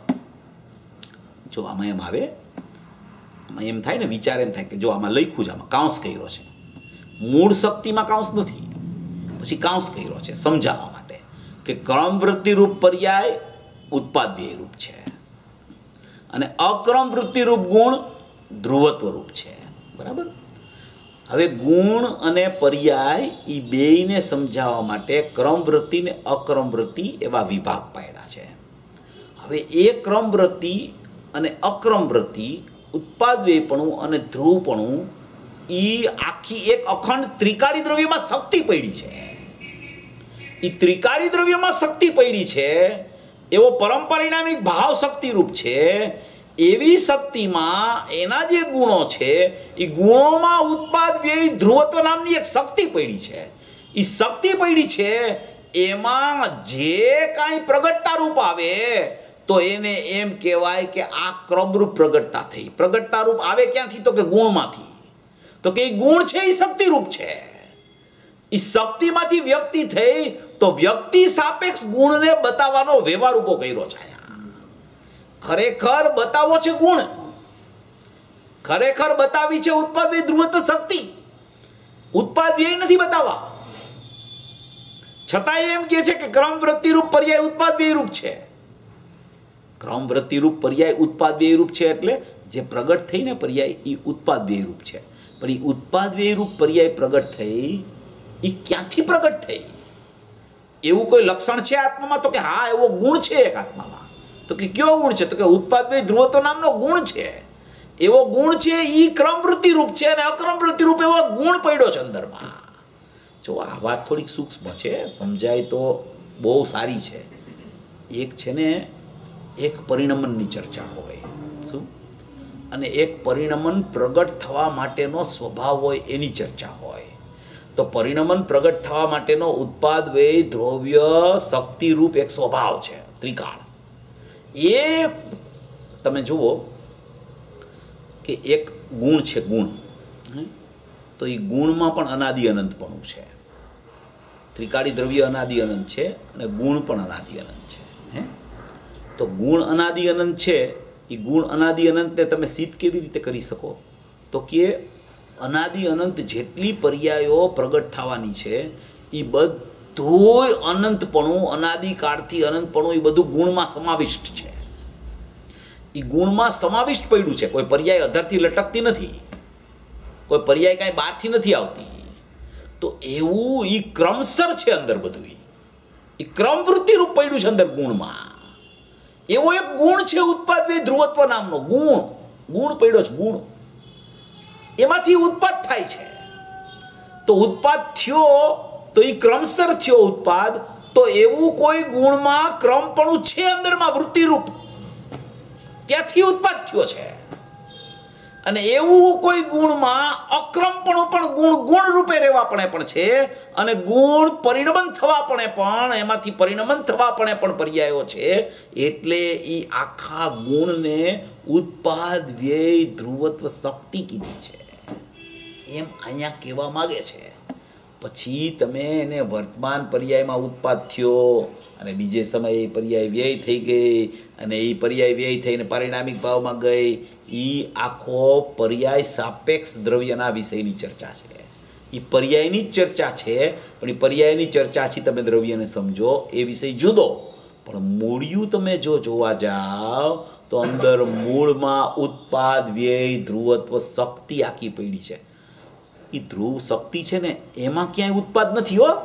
જો આમાં એમ આવે, આમાં એમ થાય ને, વિચાર એમ થાય કે જો આમાં લખ્યું છે, આમાં કાંસ કર્યો છે, મૂળ શક્તિમાં કાંસ નથી, પછી કાંસ કર્યો છે સમજાવવા માટે કે ક્રમ વૃત્તિ રૂપ પર્યાય ઉત્પાદ વ્યય રૂપ છે અને અક્રમ વૃત્તિ રૂપ ગુણ ધ્રુવત્વ રૂપ છે. બરાબર? હવે ગુણ અને પર્યાય એ બેયને સમજાવવા માટે ક્રમ વૃત્તિ ને અક્રમ વૃત્તિ એવા વિભાગ પાડ્યા છે. હવે એ ક્રમ વૃત્તિ અને અક્રમ વૃત્તિ, ઉત્પાદ વ્યયપણું અને ધ્રુવપણું, એ આખી એક અખંડ ત્રિકાળી દ્રવ્યમાં શક્તિ પડી છે. એ ત્રિકાળી દ્રવ્યમાં શક્તિ પડી છે. એવો પરમ પરિણામિક ભાવ શક્તિ રૂપ છે. એવી શક્તિમાં એના જે ગુણો છે એ ગુણોમાં ઉત્પાદ વ્યય ધ્રુવત્વ નામની એક શક્તિ પડી છે. એ શક્તિ પડી છે એમાં જે કાંઈ પ્રગટતા રૂપ આવે તો એને એમ કહેવાય કે આ ક્રમરૂપ પ્રગટતા થઈ. પ્રગટતા રૂપ આવે ક્યાંથી? તો કે ગુણમાંથી. તો કે એ ગુણ છે એ શક્તિ રૂપ છે. એ શક્તિમાંથી વ્યક્તિ થઈ તો વ્યક્તિ સાપેક્ષ ગુણને બતાવવાનો વ્યવહાર ઉભો કર્યો છે. ખરેખર બતાવો છે ગુણ, ખરેખર બતાવી છે ઉત્પાદ વ્યય ધ્રુવત્વ શક્તિ. ઉત્પાદ વ્યય નથી બતાવવા છતાં એમ કે છે કે ક્રમ વૃત્તિ રૂપ પર્યાય ઉત્પાદ વ્યય રૂપ છે. ક્રમ વૃત્તિ રૂપ પર્યાય ઉત્પાદ વ્યય રૂપ છે એટલે જે પ્રગટ થઈ ને પર્યાય એ ઉત્પાદ વ્યય રૂપ છે. પણ એ ઉત્પાદ વ્યય રૂપ પર્યાય પ્રગટ થઈ એ ક્યાંથી પ્રગટ થઈ? એવું કોઈ લક્ષણ છે આત્મામાં? તો કે હા, એવો ગુણ છે એક આત્મામાં. તો કે કયો ગુણ છે? તો કે ઉત્પાદ વ્યય ધ્રુવત્વ નામનો ગુણ છે. એવો ગુણ છે એ ક્રમ વૃત્તિ રૂપ છે અને અક્રમ વૃત્તિ રૂપ એવો ગુણ પડ્યો છે અંદરમાં. જો આ વાત થોડીક સૂક્ષ્મ છે, સમજાય તો બહુ સારી છે. એક છે ને એક પરિણમનની ચર્ચા હોય શું, અને એક પરિણમન પ્રગટ થવા માટેનો સ્વભાવ હોય એની ચર્ચા હોય. તો પરિણમન પ્રગટ થવા માટેનો ઉત્પાદ વ્યય દ્રવ્ય શક્તિ રૂપ એક સ્વભાવ છે ત્રિકાળ. એ તમે જુઓ કે એક ગુણ છે, ગુણ, તો એ ગુણમાં પણ અનાદિ અનંતપણું છે. ત્રિકાળી દ્રવ્ય અનાદિ અનંત છે અને ગુણ પણ અનાદિ અનંત છે. હે તો ગુણ અનાદિ અનંત છે. એ ગુણ અનાદિ અનંતને તમે સિદ્ધ કેવી રીતે કરી શકો? તો કે અનાદિ અનંત જેટલી પર્યાયો પ્રગટ થવાની છે એ બધું અનંતપણું, અનાદિકાળથી અનંતપણું, એ બધું ગુણમાં સમાવિષ્ટ છે. એ ગુણમાં સમાવિષ્ટ પડ્યું છે. કોઈ પર્યાય અધરથી લટકતી નથી, કોઈ પર્યાય કાંઈ બહારથી નથી આવતી. તો એવું એ ક્રમસર છે અંદર બધું. એ ક્રમ વૃત્તિ રૂપ પડ્યું છે અંદર ગુણમાં. એવો એક ગુણ છે ઉત્પાદ વ્યય ધ્રુવત્વ નામનો ગુણ. ગુણ પડ્યો છે, ગુણ. એમાંથી ઉત્પાદ થાય છે. તો ઉત્પાદ થયો તો એ ક્રમસર થયો ઉત્પાદ. તો એવું કોઈ ગુણમાં ક્રમપણું છે અંદરમાં વૃત્તિરૂપ, ત્યાંથી ઉત્પાદ થયો છે. અને એવું કોઈ ગુણમાં અક્રમપણું પણ ગુણ ગુણ રૂપે રહેવાપણે પણ છે અને ગુણ પરિણમન થવાપણે પણ એમાંથી પરિણમન થવાપણે પણ પર્યાયો છે. એટલે એ આખા ગુણને ઉત્પાદ વ્યય ધ્રુવત્વ શક્તિ કીધી છે એમ અહીંયા કહેવા માગે છે. પછી તમે એને વર્તમાન પર્યાયમાં ઉત્પાદ થયો અને બીજે સમયે પર્યાય વ્યય થઈ ગઈ અને એ પર્યાય વ્યય થઈને પારિણામિક ભાવમાં ગઈ. એ આખો પર્યાય સાપેક્ષ દ્રવ્યના વિષયની ચર્ચા છે. એ પર્યાયની જ ચર્ચા છે, પણ એ પર્યાયની ચર્ચાથી તમે દ્રવ્યને સમજો એ વિષય જુદો. પણ મૂળિયું તમે જો જોવા જાઓ તો અંદર મૂળમાં ઉત્પાદ વ્યય ધ્રુવત્વ શક્તિ આખી પડી છે. એ ધ્રુવ શક્તિ છે ને એમાં ક્યાંય ઉત્પાદ નથી હો,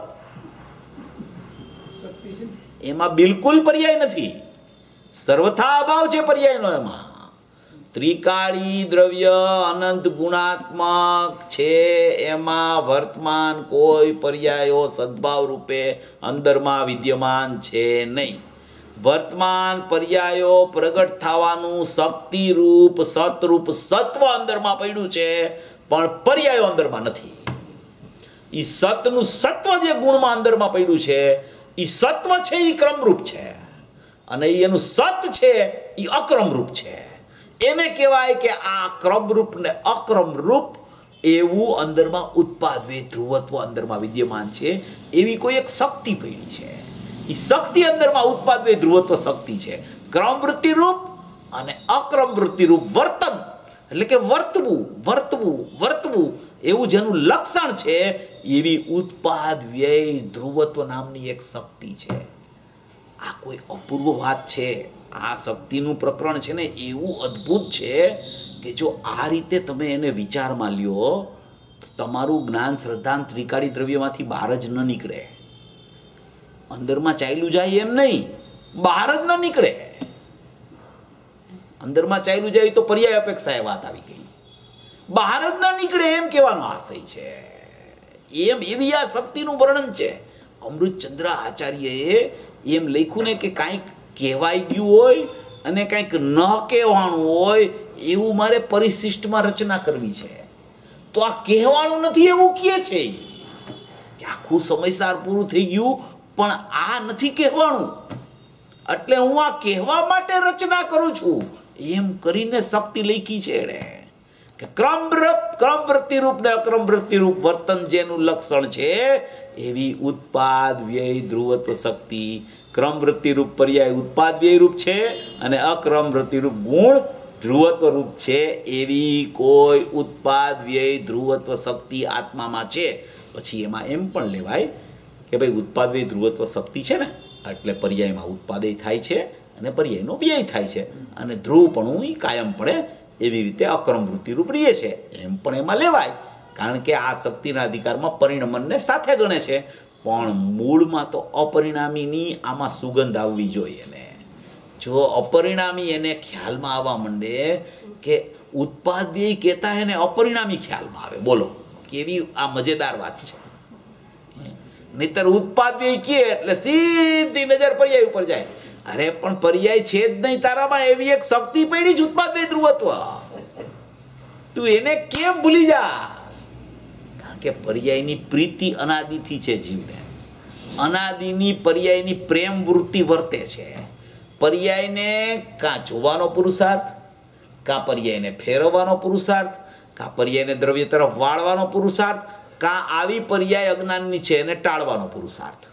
એમાં બિલકુલ પર્યાય નથી, સર્વથા અભાવ છે પર્યાયનો. એમાં ત્રિકાળી દ્રવ્ય અનંત ગુણાત્મક છે, એમાં વર્તમાન કોઈ પર્યાયો સદભાવ રૂપે અંદરમાં વિદ્યમાન છે નહીં. વર્તમાન પર્યાયો પ્રગટ થવાનું શક્તિ રૂપ સતરૂપ સત્વ અંદરમાં પડ્યું છે, પણ પર્યાયો અંદરમાં નથી. એ સતનું સત્વ જે ગુણમાં અંદરમાં પડ્યું છે એ સત્વ છે, એ ક્રમરૂપ છે, અને એનું સત છે એ અક્રમરૂપ છે. એને કહેવાય કે આ ક્રમરૂપ ને અક્રમરૂપ એવું અંદરમાં ઉત્પાદ વે ધ્રુવત્વ અંદરમાં વિદ્યમાન છે. એવી કોઈ એક શક્તિ પડી છે. એ શક્તિ અંદરમાં ઉત્પાદ વે ધ્રુવત્વ શક્તિ છે. ક્રમવૃત્તિ રૂપ અને અક્રમવૃત્તિ રૂપ વર્તન, એટલે કે વર્તવું વર્તવું વર્તવું એવું જેનું લક્ષણ છે, એવી ઉત્પાદ વ્યય ધ્રુવત્વ નામની એક શક્તિ છે. આ કોઈ અપૂર્વ વાત છે. આ શક્તિનું પ્રકરણ છે ને એવું અદ્ભુત છે કે જો આ રીતે તમે એને વિચારમાં લ્યો તો તમારું જ્ઞાન શ્રદ્ધાન ત્રિકાળી દ્રવ્યમાંથી બહાર જ ન નીકળે. અંદરમાં ચાલ્યું જાય એમ નહીં, બહાર જ ન નીકળે. અંદરમાં ચાલ્યું જાય તો પર્યાય અપેક્ષાએ વાત આવી ગઈ, બહાર જ ન નીકળે એમ કહેવાનો આશય છે. એમ એવી આ શક્તિનું વર્ણન છે. અમૃતચંદ્ર આચાર્યએ એમ લખ્યું ને કે કાંઈક કહેવાઈ ગયું હોય અને કાંઈક ન કહેવાનું હોય એવું મારે પરિશિષ્ટમાં રચના કરવી છે. તો આ કહેવાનું નથી એવું કહે છે કે આખું સમયસાર પૂરું થઈ ગયું, પણ આ નથી કહેવાનું, એટલે હું આ કહેવા માટે રચના કરું છું એમ કરીને શક્તિ લખી છે એને કે ક્રમ ક્રમ વૃત્તિરૂપ ને અક્રમ વૃત્તિરૂપ વર્તન જેનું લક્ષણ છે એવી ઉત્પાદ વ્યય ધ્રુવત્વ શક્તિ ક્રમ વૃત્તિરૂપ પર્યાય ઉત્પાદ વ્યય રૂપ છે અને અક્રમ વૃત્તિરૂપ ગુણ ધ્રુવત્વ રૂપ છે. એવી કોઈ ઉત્પાદ વ્યય ધ્રુવત્વ શક્તિ આત્મામાં છે. પછી એમાં એમ પણ લેવાય કે ભાઈ ઉત્પાદ વ્યય ધ્રુવત્વ શક્તિ છે ને એટલે પર્યાયમાં ઉત્પાદય થાય છે અને પર્યાયનો વ્યય થાય છે, અને ધ્રુવપણું એ કાયમ પડે એવી રીતે અક્રમ વૃત્તિરૂપ રહે છે એમ પણ એમાં લેવાય. કારણ કે આ શક્તિના અધિકારમાં પરિણમનને સાથે ગણે છે, પણ મૂળમાં તો અપરિણામીની આમાં સુગંધ આવવી જોઈએ ને. જો અપરિણામી એને ખ્યાલમાં આવવા માંડે કે ઉત્પાદ વ્યય કહેતા એને અપરિણામી ખ્યાલમાં આવે, બોલો કેવી આ મજેદાર વાત છે. નહીતર ઉત્પાદ વ્યય કહે એટલે સીધી નજર પર્યાય ઉપર જાય. અરે પણ પર્યાય છે જ નહીં તારામાં, એવી એક શક્તિ પડી જ ઉત્પાદ વ્યય ધ્રુવત્વ, તું એને કેમ ભૂલી જાસ? કારણ કે પર્યાયની પ્રીતિ અનાદિથી છે જીવને, અનાદિની પર્યાયની પ્રેમ વૃત્તિ વર્તે છે. પર્યાયને કાં જોવાનો પુરુષાર્થ, કાં પર્યાયને ફેરવવાનો પુરુષાર્થ, કાં પર્યાયને દ્રવ્ય તરફ વાળવાનો પુરુષાર્થ, કાં આવી પર્યાય અજ્ઞાનની છે એને ટાળવાનો પુરુષાર્થ.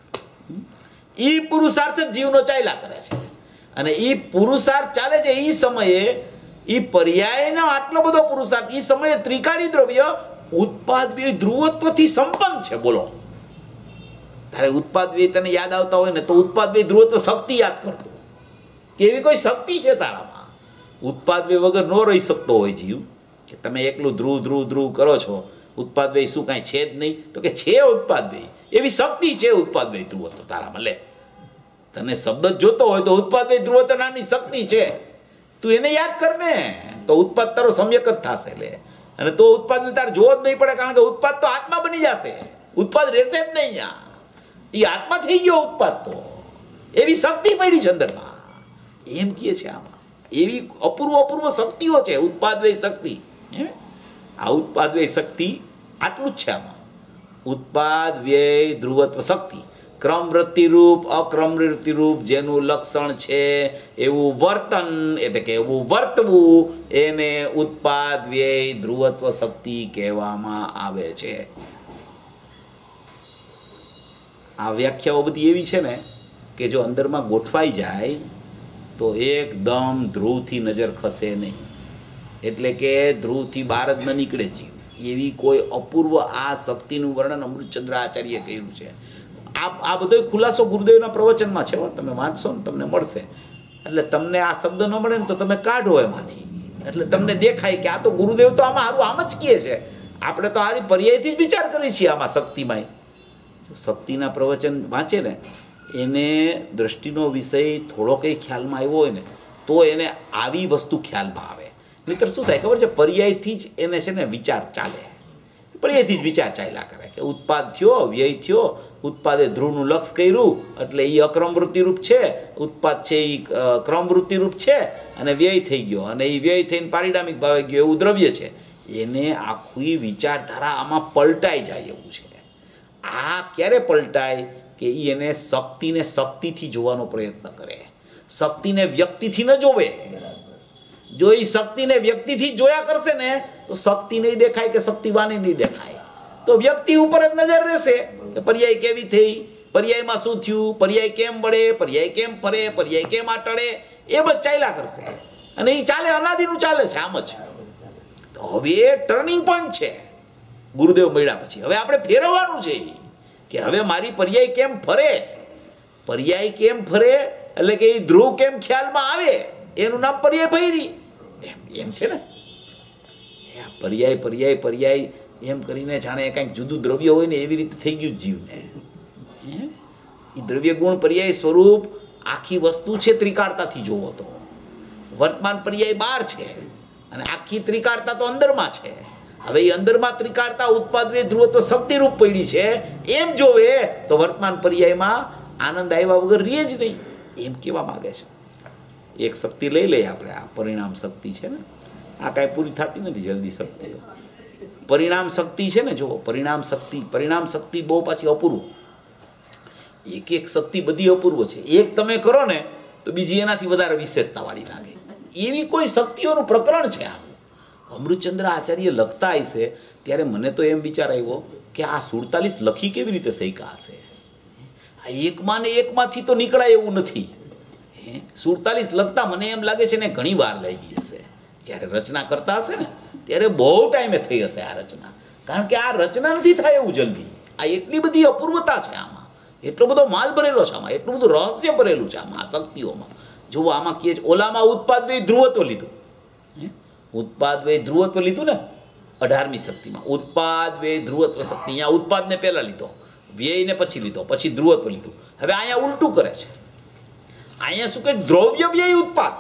એ પુરુષાર્થ જ જીવનો ચાલ્યા કરે છે, અને એ પુરુષાર્થ ચાલે છે એ સમયે એ પર્યાયનો આટલો બધો પુરુષાર્થ એ સમયે ત્રિકાળી દ્રવ્ય ઉત્પાદ વ્યય ધ્રુવત્વથી સંપન્ન છે. બોલો તારે ઉત્પાદ વ્યય તને યાદ આવતા હોય ને તો ઉત્પાદ વ્યય ધ્રુવત્વ શક્તિ યાદ કરતો કે એવી કોઈ શક્તિ છે તારામાં. ઉત્પાદ વ્યય વગર ન રહી શકતો હોય જીવ, કે તમે એકલું ધ્રુવ ધ્રુવ ધ્રુવ કરો છો, ઉત્પાદ વ્યય શું કાંઈ છે જ નહીં? તો કે છે ઉત્પાદ વ્યય, એવી શક્તિ છે ઉત્પાદ વ્યય ધ્રુવત્વ તારામાં. લે તને શબ્દ જ જોતો હોય તો ઉત્પાદ વ્યય ધ્રુવત્વ નાની શક્તિ છે, તું એને યાદ કર ને તો ઉત્પાદ તારો સમ્યક જ થશે. લે અને તો ઉત્પાદને તારે જોવો જ નહીં પડે, કારણ કે ઉત્પાદ તો આત્મા બની જશે, ઉત્પાદ રહેશે જ નહીં. અહીંયા એ આત્મા થઈ ગયો ઉત્પાદ, તો એવી શક્તિ પડી છે અંદરમાં એમ કહે છે. આમાં એવી અપૂર્વ અપૂર્વ શક્તિઓ છે ઉત્પાદ વ્યય શક્તિ. આ ઉત્પાદ વ્યય શક્તિ આટલું જ છે આમાં. ઉત્પાદ વ્યય ધ્રુવત્વ શક્તિ ક્રમ વૃત્તિરૂપ અક્રમ વૃત્તિરૂપ જેનું લક્ષણ છે એવું વર્તન એટલે કે એવું વર્તવું એને ઉત્પાદ વ્યય ધ્રુવત્વ શક્તિ કહેવામાં આવે છે. આ વ્યાખ્યાઓ બધી એવી છે ને કે જો અંદરમાં ગોઠવાઈ જાય તો એકદમ ધ્રુવથી નજર ખસે નહીં, એટલે કે ધ્રુવથી બહાર જ ન નીકળે જીવ. એવી કોઈ અપૂર્વ આ શક્તિનું વર્ણન અમૃતચંદ્ર આચાર્ય કર્યું છે. આ આ બધો ખુલાસો ગુરુદેવના પ્રવચનમાં છે, તમે વાંચશો ને તમને મળશે. એટલે તમને આ શબ્દ ન મળે ને તો તમે કાઢો એમાંથી, એટલે તમને દેખાય કે આ તો ગુરુદેવ તો આમાં સારું આમ જ કહે છે. આપણે તો આરી પર્યાયથી જ વિચાર કરીએ છીએ આમાં શક્તિમાં. શક્તિના પ્રવચન વાંચે ને એને દ્રષ્ટિનો વિષય થોડો કંઈ ખ્યાલમાં આવ્યો હોય ને તો એને આવી વસ્તુ ખ્યાલમાં આવે. નહીતર શું થાય ખબર છે, પર્યાયથી જ એને છે ને વિચાર ચાલે, પર્યાયથી જ વિચાર ચાલ્યા કરે કે ઉત્પાદ થયો વ્યય થયો, ઉત્પાદે ધ્રુવનું લક્ષ કર્યું એટલે એ અક્રમ વૃત્તિરૂપ છે, ઉત્પાદ છે એ ક્રમ વૃત્તિરૂપ છે, અને વ્યય થઈ ગયો અને એ વ્યય થઈને પારિણામિક ભાવે ગયો એવું દ્રવ્ય છે. એને આખી વિચારધારા આમાં પલટાઈ જાય એવું છે. આ ક્યારે પલટાય કે એ એને શક્તિને શક્તિથી જોવાનો પ્રયત્ન કરે, શક્તિને વ્યક્તિથી ન જોવે. જો એ શક્તિને વ્યક્તિથી જોયા કરશે ને તો શક્તિ નહીં દેખાય કે શક્તિવાની નહીં દેખાય, તો વ્યક્તિ ઉપર જ નજર રહેશે કે પર્યાય કેવી થઈ, પર્યાયમાં શું થયું, પર્યાય કેમ વળે, પર્યાય કેમ ફરે, પર્યાય કેમ આટળે, એ બધું ચાલ્યા કરશે. અને એ ચાલે અનાદિનું ચાલે છે આમ જ. તો હવે ટર્નિંગ પોઈન્ટ છે ગુરુદેવ મળ્યા પછી. હવે આપણે ફેરવવાનું છે કે હવે મારી પર્યાય કેમ ફરે, પર્યાય કેમ ફરે એટલે કે એ ધ્રુવ કેમ ખ્યાલમાં આવે, એનું નામ પર્યાય ભૈરી એમ એમ છે ને. પર્યાય પર્યાય પર્યાય એમ કરીને જાણે કંઈક જુદું દ્રવ્ય હોય ને એવી રીતે થઈ ગયું જીવને. એ દ્રવ્ય ગુણ પર્યાય સ્વરૂપ આખી વસ્તુ છે ત્રિકાળતાથી જોવો તો. વર્તમાન પર્યાય બહાર છે અને આખી ત્રિકાળતા તો અંદરમાં છે. હવે એ અંદરમાં ત્રિકાળતા ઉત્પાદ વ્યય ધ્રુવત્વ શક્તિરૂપ પડી છે એમ જોવે તો વર્તમાન પર્યાયમાં આનંદ આવ્યા વગર રહે જ નહીં, એમ કેવા માગે છે. એક શક્તિ લઈ લઈએ આપણે, આ પરિણામ શક્તિ છે ને, આ કાંઈ પૂરી થતી નથી જલ્દી શક્તિઓ. પરિણામ શક્તિ છે ને, જો પરિણામ શક્તિ, પરિણામ શક્તિ બહુ પાછી અપૂર્વ. એક એક શક્તિ બધી અપૂર્વ છે. એક તમે કરો ને તો બીજી એનાથી વધારે વિશેષતાવાળી લાગે, એવી કોઈ શક્તિઓનું પ્રકરણ છે આ. અમૃતચંદ્ર આચાર્ય લખતા હશે ત્યારે મને તો એમ વિચાર આવ્યો કે આ સુડતાલીસ લખી કેવી રીતે શીખ્યા હશે. આ એકમાં ને એકમાંથી તો નીકળાય એવું નથી. સુડતાલીસ લખતા મને એમ લાગે છે ને ઘણી વાર લાગી હશે. જ્યારે રચના કરતા હશે ને ત્યારે બહુ ટાઈમે થઈ હશે આ રચના, કારણ કે આ રચના નથી થાય એવું જલ્દી. આ એટલી બધી અપૂર્વતા છે આમાં, એટલો બધો માલ ભરેલો છે આમાં, એટલું બધું રહસ્ય ભરેલું છે આમાં આ શક્તિઓમાં. જુઓ આમાં કહે છે ઓલામાં ઉત્પાદ વ્યય ધ્રુવત્વ લીધું, ઉત્પાદ વ્યય ધ્રુવત્વ લીધું ને અઢારમી શક્તિમાં. ઉત્પાદ વ્યય ધ્રુવત્વ શક્તિ અહીંયા ઉત્પાદને પહેલા લીધો, વ્યયને પછી લીધો, પછી ધ્રુવત્વ લીધું. હવે અહીંયા ઉલટું કરે છે. અહીંયા શું કહે, દ્રવ્ય વ્યય ઉત્પાદ,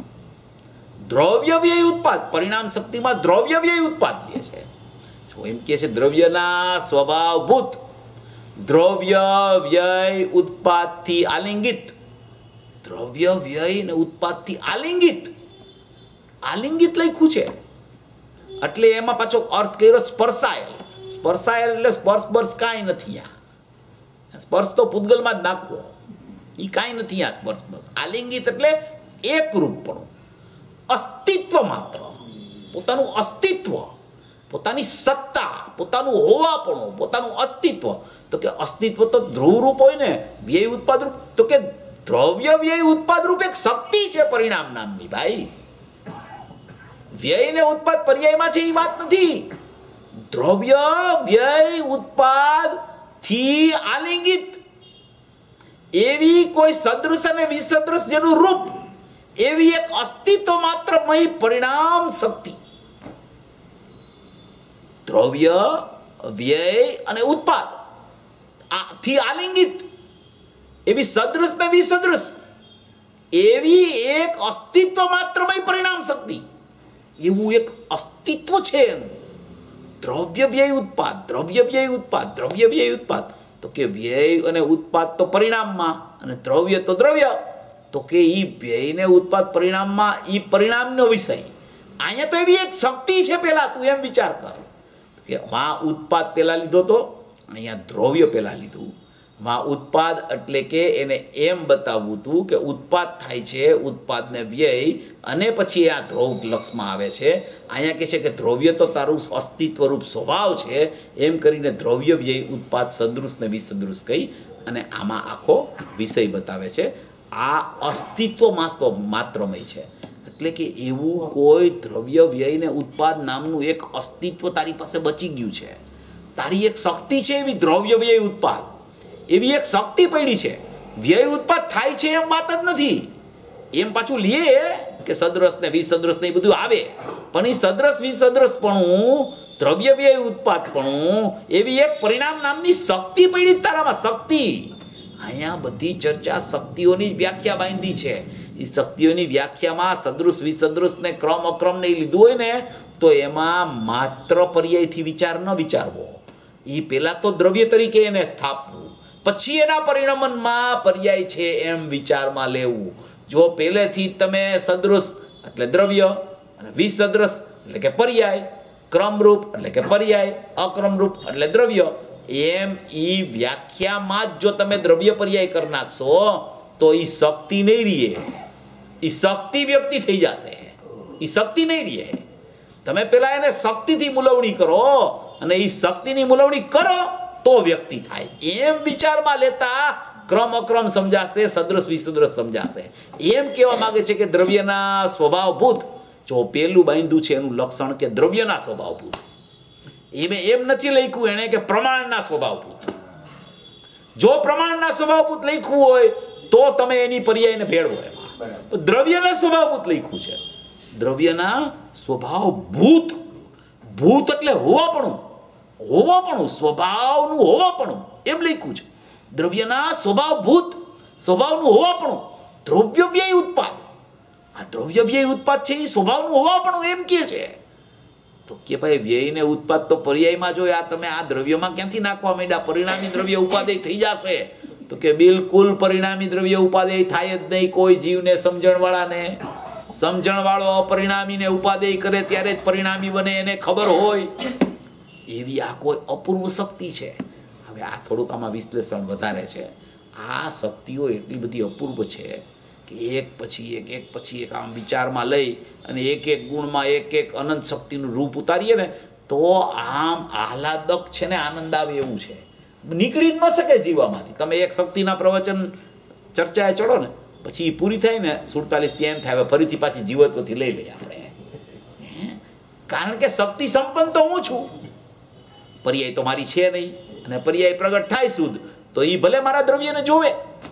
દ્રવ્ય વ્યય ઉત્પાદ. પરિણામ શક્તિમાં દ્રવ્ય વ્યય ઉત્પાદ લે છે. જો એમ કહે છે દ્રવ્યના સ્વભાવભૂત દ્રવ્ય વ્યય ઉત્પાદથી આલિંગિત, દ્રવ્ય વ્યય ને ઉત્પાદથી આલિંગિત, આલિંગિત લખ્યું છે એટલે એમાં પાછો અર્થ કર્યો સ્પર્શાયેલ. સ્પર્શાયેલ એટલે સ્પર્શ સ્પર્શ કાંઈ નથી. આ સ્પર્શ તો પૂતગલમાં જ નાખવો, એ કાંઈ નથી આ સ્પર્શ સ્પર્શ. આલિંગિત એટલે એકરૂપપણું, અસ્તિત્વ માત્ર, પોતાનું અસ્તિત્વ, પોતાની સત્તા, પોતાનું હોવાપણું, પોતાનું અસ્તિત્વ. તો કે અસ્તિત્વ તો ધ્રુવરૂપ હોય ને, વ્યય ઉત્પાદ રૂપ. તો કે દ્રવ્ય વ્યય ઉત્પાદ રૂપ એક શક્તિ છે પરિણામ નામની. ભાઈ વ્યય ને ઉત્પાદ પર્યાયમાં છે એ વાત નથી. દ્રવ્ય વ્યય ઉત્પાદ થી આલિંગિત એવી કોઈ સદૃશ અને વિસદૃશ જેનું રૂપ, એવી એક અસ્તિત્વ માત્રમય પરિણામ શક્તિ. દ્રવ્ય વ્યય અને ઉત્પાદ થી આલિંગિત એવી સદૃશ ને વિસદૃશ એવી એક અસ્તિત્વ માત્રમય પરિણામ શક્તિ, એવું એક અસ્તિત્વ છે એનું. દ્રવ્ય વ્યય ઉત્પાદ, દ્રવ્ય વ્યય ઉત્પાદ, દ્રવ્ય વ્યય ઉત્પાદ. તો કે વ્યય અને ઉત્પાદ તો પરિણામમાં અને દ્રવ્ય તો દ્રવ્ય. તો કે એ વ્યય ને ઉત્પાદ પરિણામમાં એ પરિણામનો વિષય, અહીંયા તો એવી એક શક્તિ છે. પેલા તું એમ વિચાર કર કે માં ઉત્પાદ પેલા લીધો તો, અહીંયા દ્રવ્ય પેલા લીધું. માં ઉત્પાદ એટલે કે એને એમ બતાવવું હતું કે ઉત્પાદ થાય છે, ઉત્પાદને વ્યય, અને પછી આ દ્રવ લક્ષમાં આવે છે. અહીંયા કહે છે કે દ્રવ્ય તો તારું અસ્તિત્વરૂપ સ્વભાવ છે, એમ કરીને દ્રવ્ય વ્યય ઉત્પાદ સદૃશ ને વિસદૃશ કહી અને આમાં આખો વિષય બતાવે છે. આ અસ્તિત્વ માત્ર માત્રમય છે. એટલે કે એવું કોઈ દ્રવ્ય વ્યય ને ઉત્પાદ નામનું એક અસ્તિત્વ તારી પાસે બચી ગયું છે. તારી એક શક્તિ છે એવી દ્રવ્ય વ્યય ઉત્પાદ, એવી એક શક્તિ પડી છે. વ્યય ઉત્પાદ થાય છે એમ વાત જ નથી. એમ પાછું લીએ કે સદ્રશ ને વિસદ્રશ ને એ બધું આવે, પણ એ સદ્રશ વિસદ્રશ પણ દ્રવ્ય વ્યય ઉત્પાદ પણ એવી એક પરિણામ નામની શક્તિ પડી તારામાં. શક્તિ અહીંયા બધી ચર્ચા શક્તિઓની વ્યાખ્યા બાંધી છે. એ શક્તિઓની વ્યાખ્યામાં સદૃશ વિસદૃશ ને ક્રમ અક્રમ ને લીધું હોય ને તો એમાં માત્ર પર્યાયથી વિચાર ન વિચારવો. એ પેલા તો દ્રવ્ય તરીકે એને સ્થાપવું, પછી એના પરિણમનમાં પર્યાય છે એમ વિચારમાં લેવું. જો પહેલેથી તમે સદૃશ એટલે દ્રવ્ય અને વિસદૃશ એટલે કે પર્યાય, ક્રમરૂપ એટલે કે પર્યાય, અક્રમરૂપ એટલે દ્રવ્ય, એમ ઈ વ્યાખ્યામાં જ જો તમે દ્રવ્ય પર્યાય કરી નાખશો તો ઈ શક્તિ નહીં રહીએ, ઈ શક્તિ વ્યક્તિ થઈ જશે. ઈ શક્તિ નહીં રહીએ. તમે પેલા એને શક્તિથી મુલવણી કરો અને ઈ શક્તિની મુલવણી કરો તો વ્યક્તિ થાય. એમ વિચારમાં લેતા ક્રમ અક્રમ સમજાશે, સદૃશ વિસદૃશ સમજાશે. એમ કહેવા માંગે છે કે દ્રવ્યના સ્વભાવભૂત, જો પેલું બાંધ્યું છે એનું લક્ષણ કે દ્રવ્યના સ્વભાવભૂત, એમ એમ નથી લખ્યું એને કે પ્રમાણના સ્વભાવભૂત. જો પ્રમાણના સ્વભાવભૂત લખ્યું હોય તો તમે એની પર્યાયને ભેળવો. એમાં તો દ્રવ્યના સ્વભાવભૂત લખ્યું છે. દ્રવ્યના સ્વભાવભૂત, ભૂત એટલે હોવાપણું, હોવાપણું, સ્વભાવનું હોવાપણું એમ લખ્યું છે. દ્રવ્યના સ્વભાવભૂત, સ્વભાવનું હોવાપણું, દ્રવ્ય વ્યય ઉત્પાદ. આ દ્રવ્ય વ્યય ઉત્પાદ છે એ સ્વભાવનું હોવાપણું એમ કે છે. તો કે ભાઈ વ્યય ને ઉત્પાદ તો પર્યાયમાં જો આ તમે આ દ્રવ્યમાં ક્યાંથી નાખવા માંડ્યા? પરિણામી દ્રવ્ય ઉપાદેય થઈ જશે. તો કે બિલકુલ પરિણામી દ્રવ્ય ઉપાદેય થાય જ નહીં. કોઈ જીવને સમજણ વાળાને, સમજણ વાળો અપરિણામીને ઉપાદેય કરે ત્યારે જ પરિણામી બને, એને ખબર હોય. એવી આ કોઈ અપૂર્વ શક્તિ છે. હવે આ થોડુંક આમાં વિશ્લેષણ વધારે છે. આ શક્તિઓ એટલી બધી અપૂર્વ છે કે એક પછી એક એક પછી એક આમ વિચારમાં લઈ અને એક એક ગુણમાં એક એક અનંત શક્તિનું રૂપ ઉતારીએ ને તો આમ આહલાદક છે ને આનંદ આવે એવું છે. નીકળી જ ન શકે જીવામાંથી. તમે એક શક્તિના પ્રવચન ચર્ચાએ ચડો ને પછી પૂરી થાય ને સુડતાલીસ ત્યાં એમ થાય ફરીથી પાછી જીવત્વથી લઈ લઈએ આપણે. કારણ કે શક્તિ સંપન્ન તો હું છું, પર્યાય તો મારી છે નહીં. અને પર્યાય પ્રગટ થાય શુદ્ધ તો એ ભલે મારા દ્રવ્યને જોવે,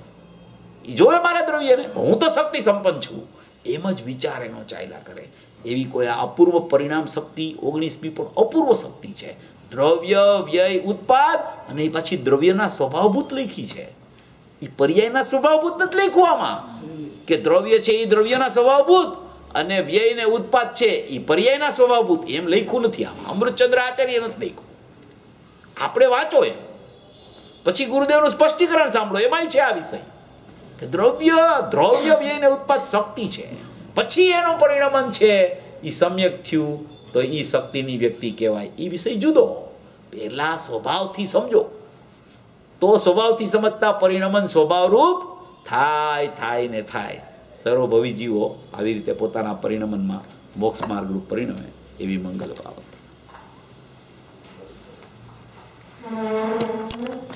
એ જોવે મારા દ્રવ્યને, હું તો શક્તિ સંપન્ન છું. એમ જ વિચાર એનો ચાલ્યા કરે. એવી કોઈ આ અપૂર્વ પરિણામ શક્તિ ઓગણીસમી પણ અપૂર્વ શક્તિ છે. દ્રવ્ય વ્યય ઉત્પાદ અને એ પાછી દ્રવ્યના સ્વભાવભૂત લખી છે. એ પર્યાયના સ્વભાવભૂત નથી લખ્યું આમાં કે દ્રવ્ય છે એ દ્રવ્યના સ્વભાવભૂત અને વ્યય ને ઉત્પાદ છે એ પર્યાયના સ્વભાવભૂત, એમ લખ્યું નથી આમાં. અમૃતચંદ્ર આચાર્ય નથી લખ્યું. આપણે વાંચો એમ, પછી ગુરુદેવનું સ્પષ્ટીકરણ સાંભળો, એમાંય છે આ વિષય કે દ્રવ્ય દ્રવ્ય વ્યય ને ઉત્પાદ શક્તિ છે. પછી એનું પરિણમન છે એ સમ્યક થયું તો એ શક્તિની વ્યક્તિ કહેવાય. એ વિષય જુદો. પહેલા સ્વભાવથી સમજો તો સ્વભાવથી સમજતા પરિણમન સ્વભાવરૂપ થાય થાય ને થાય. સર્વભવી જીવો આવી રીતે પોતાના પરિણમનમાં મોક્ષ માર્ગરૂપ પરિણમે એવી મંગલ બાબત.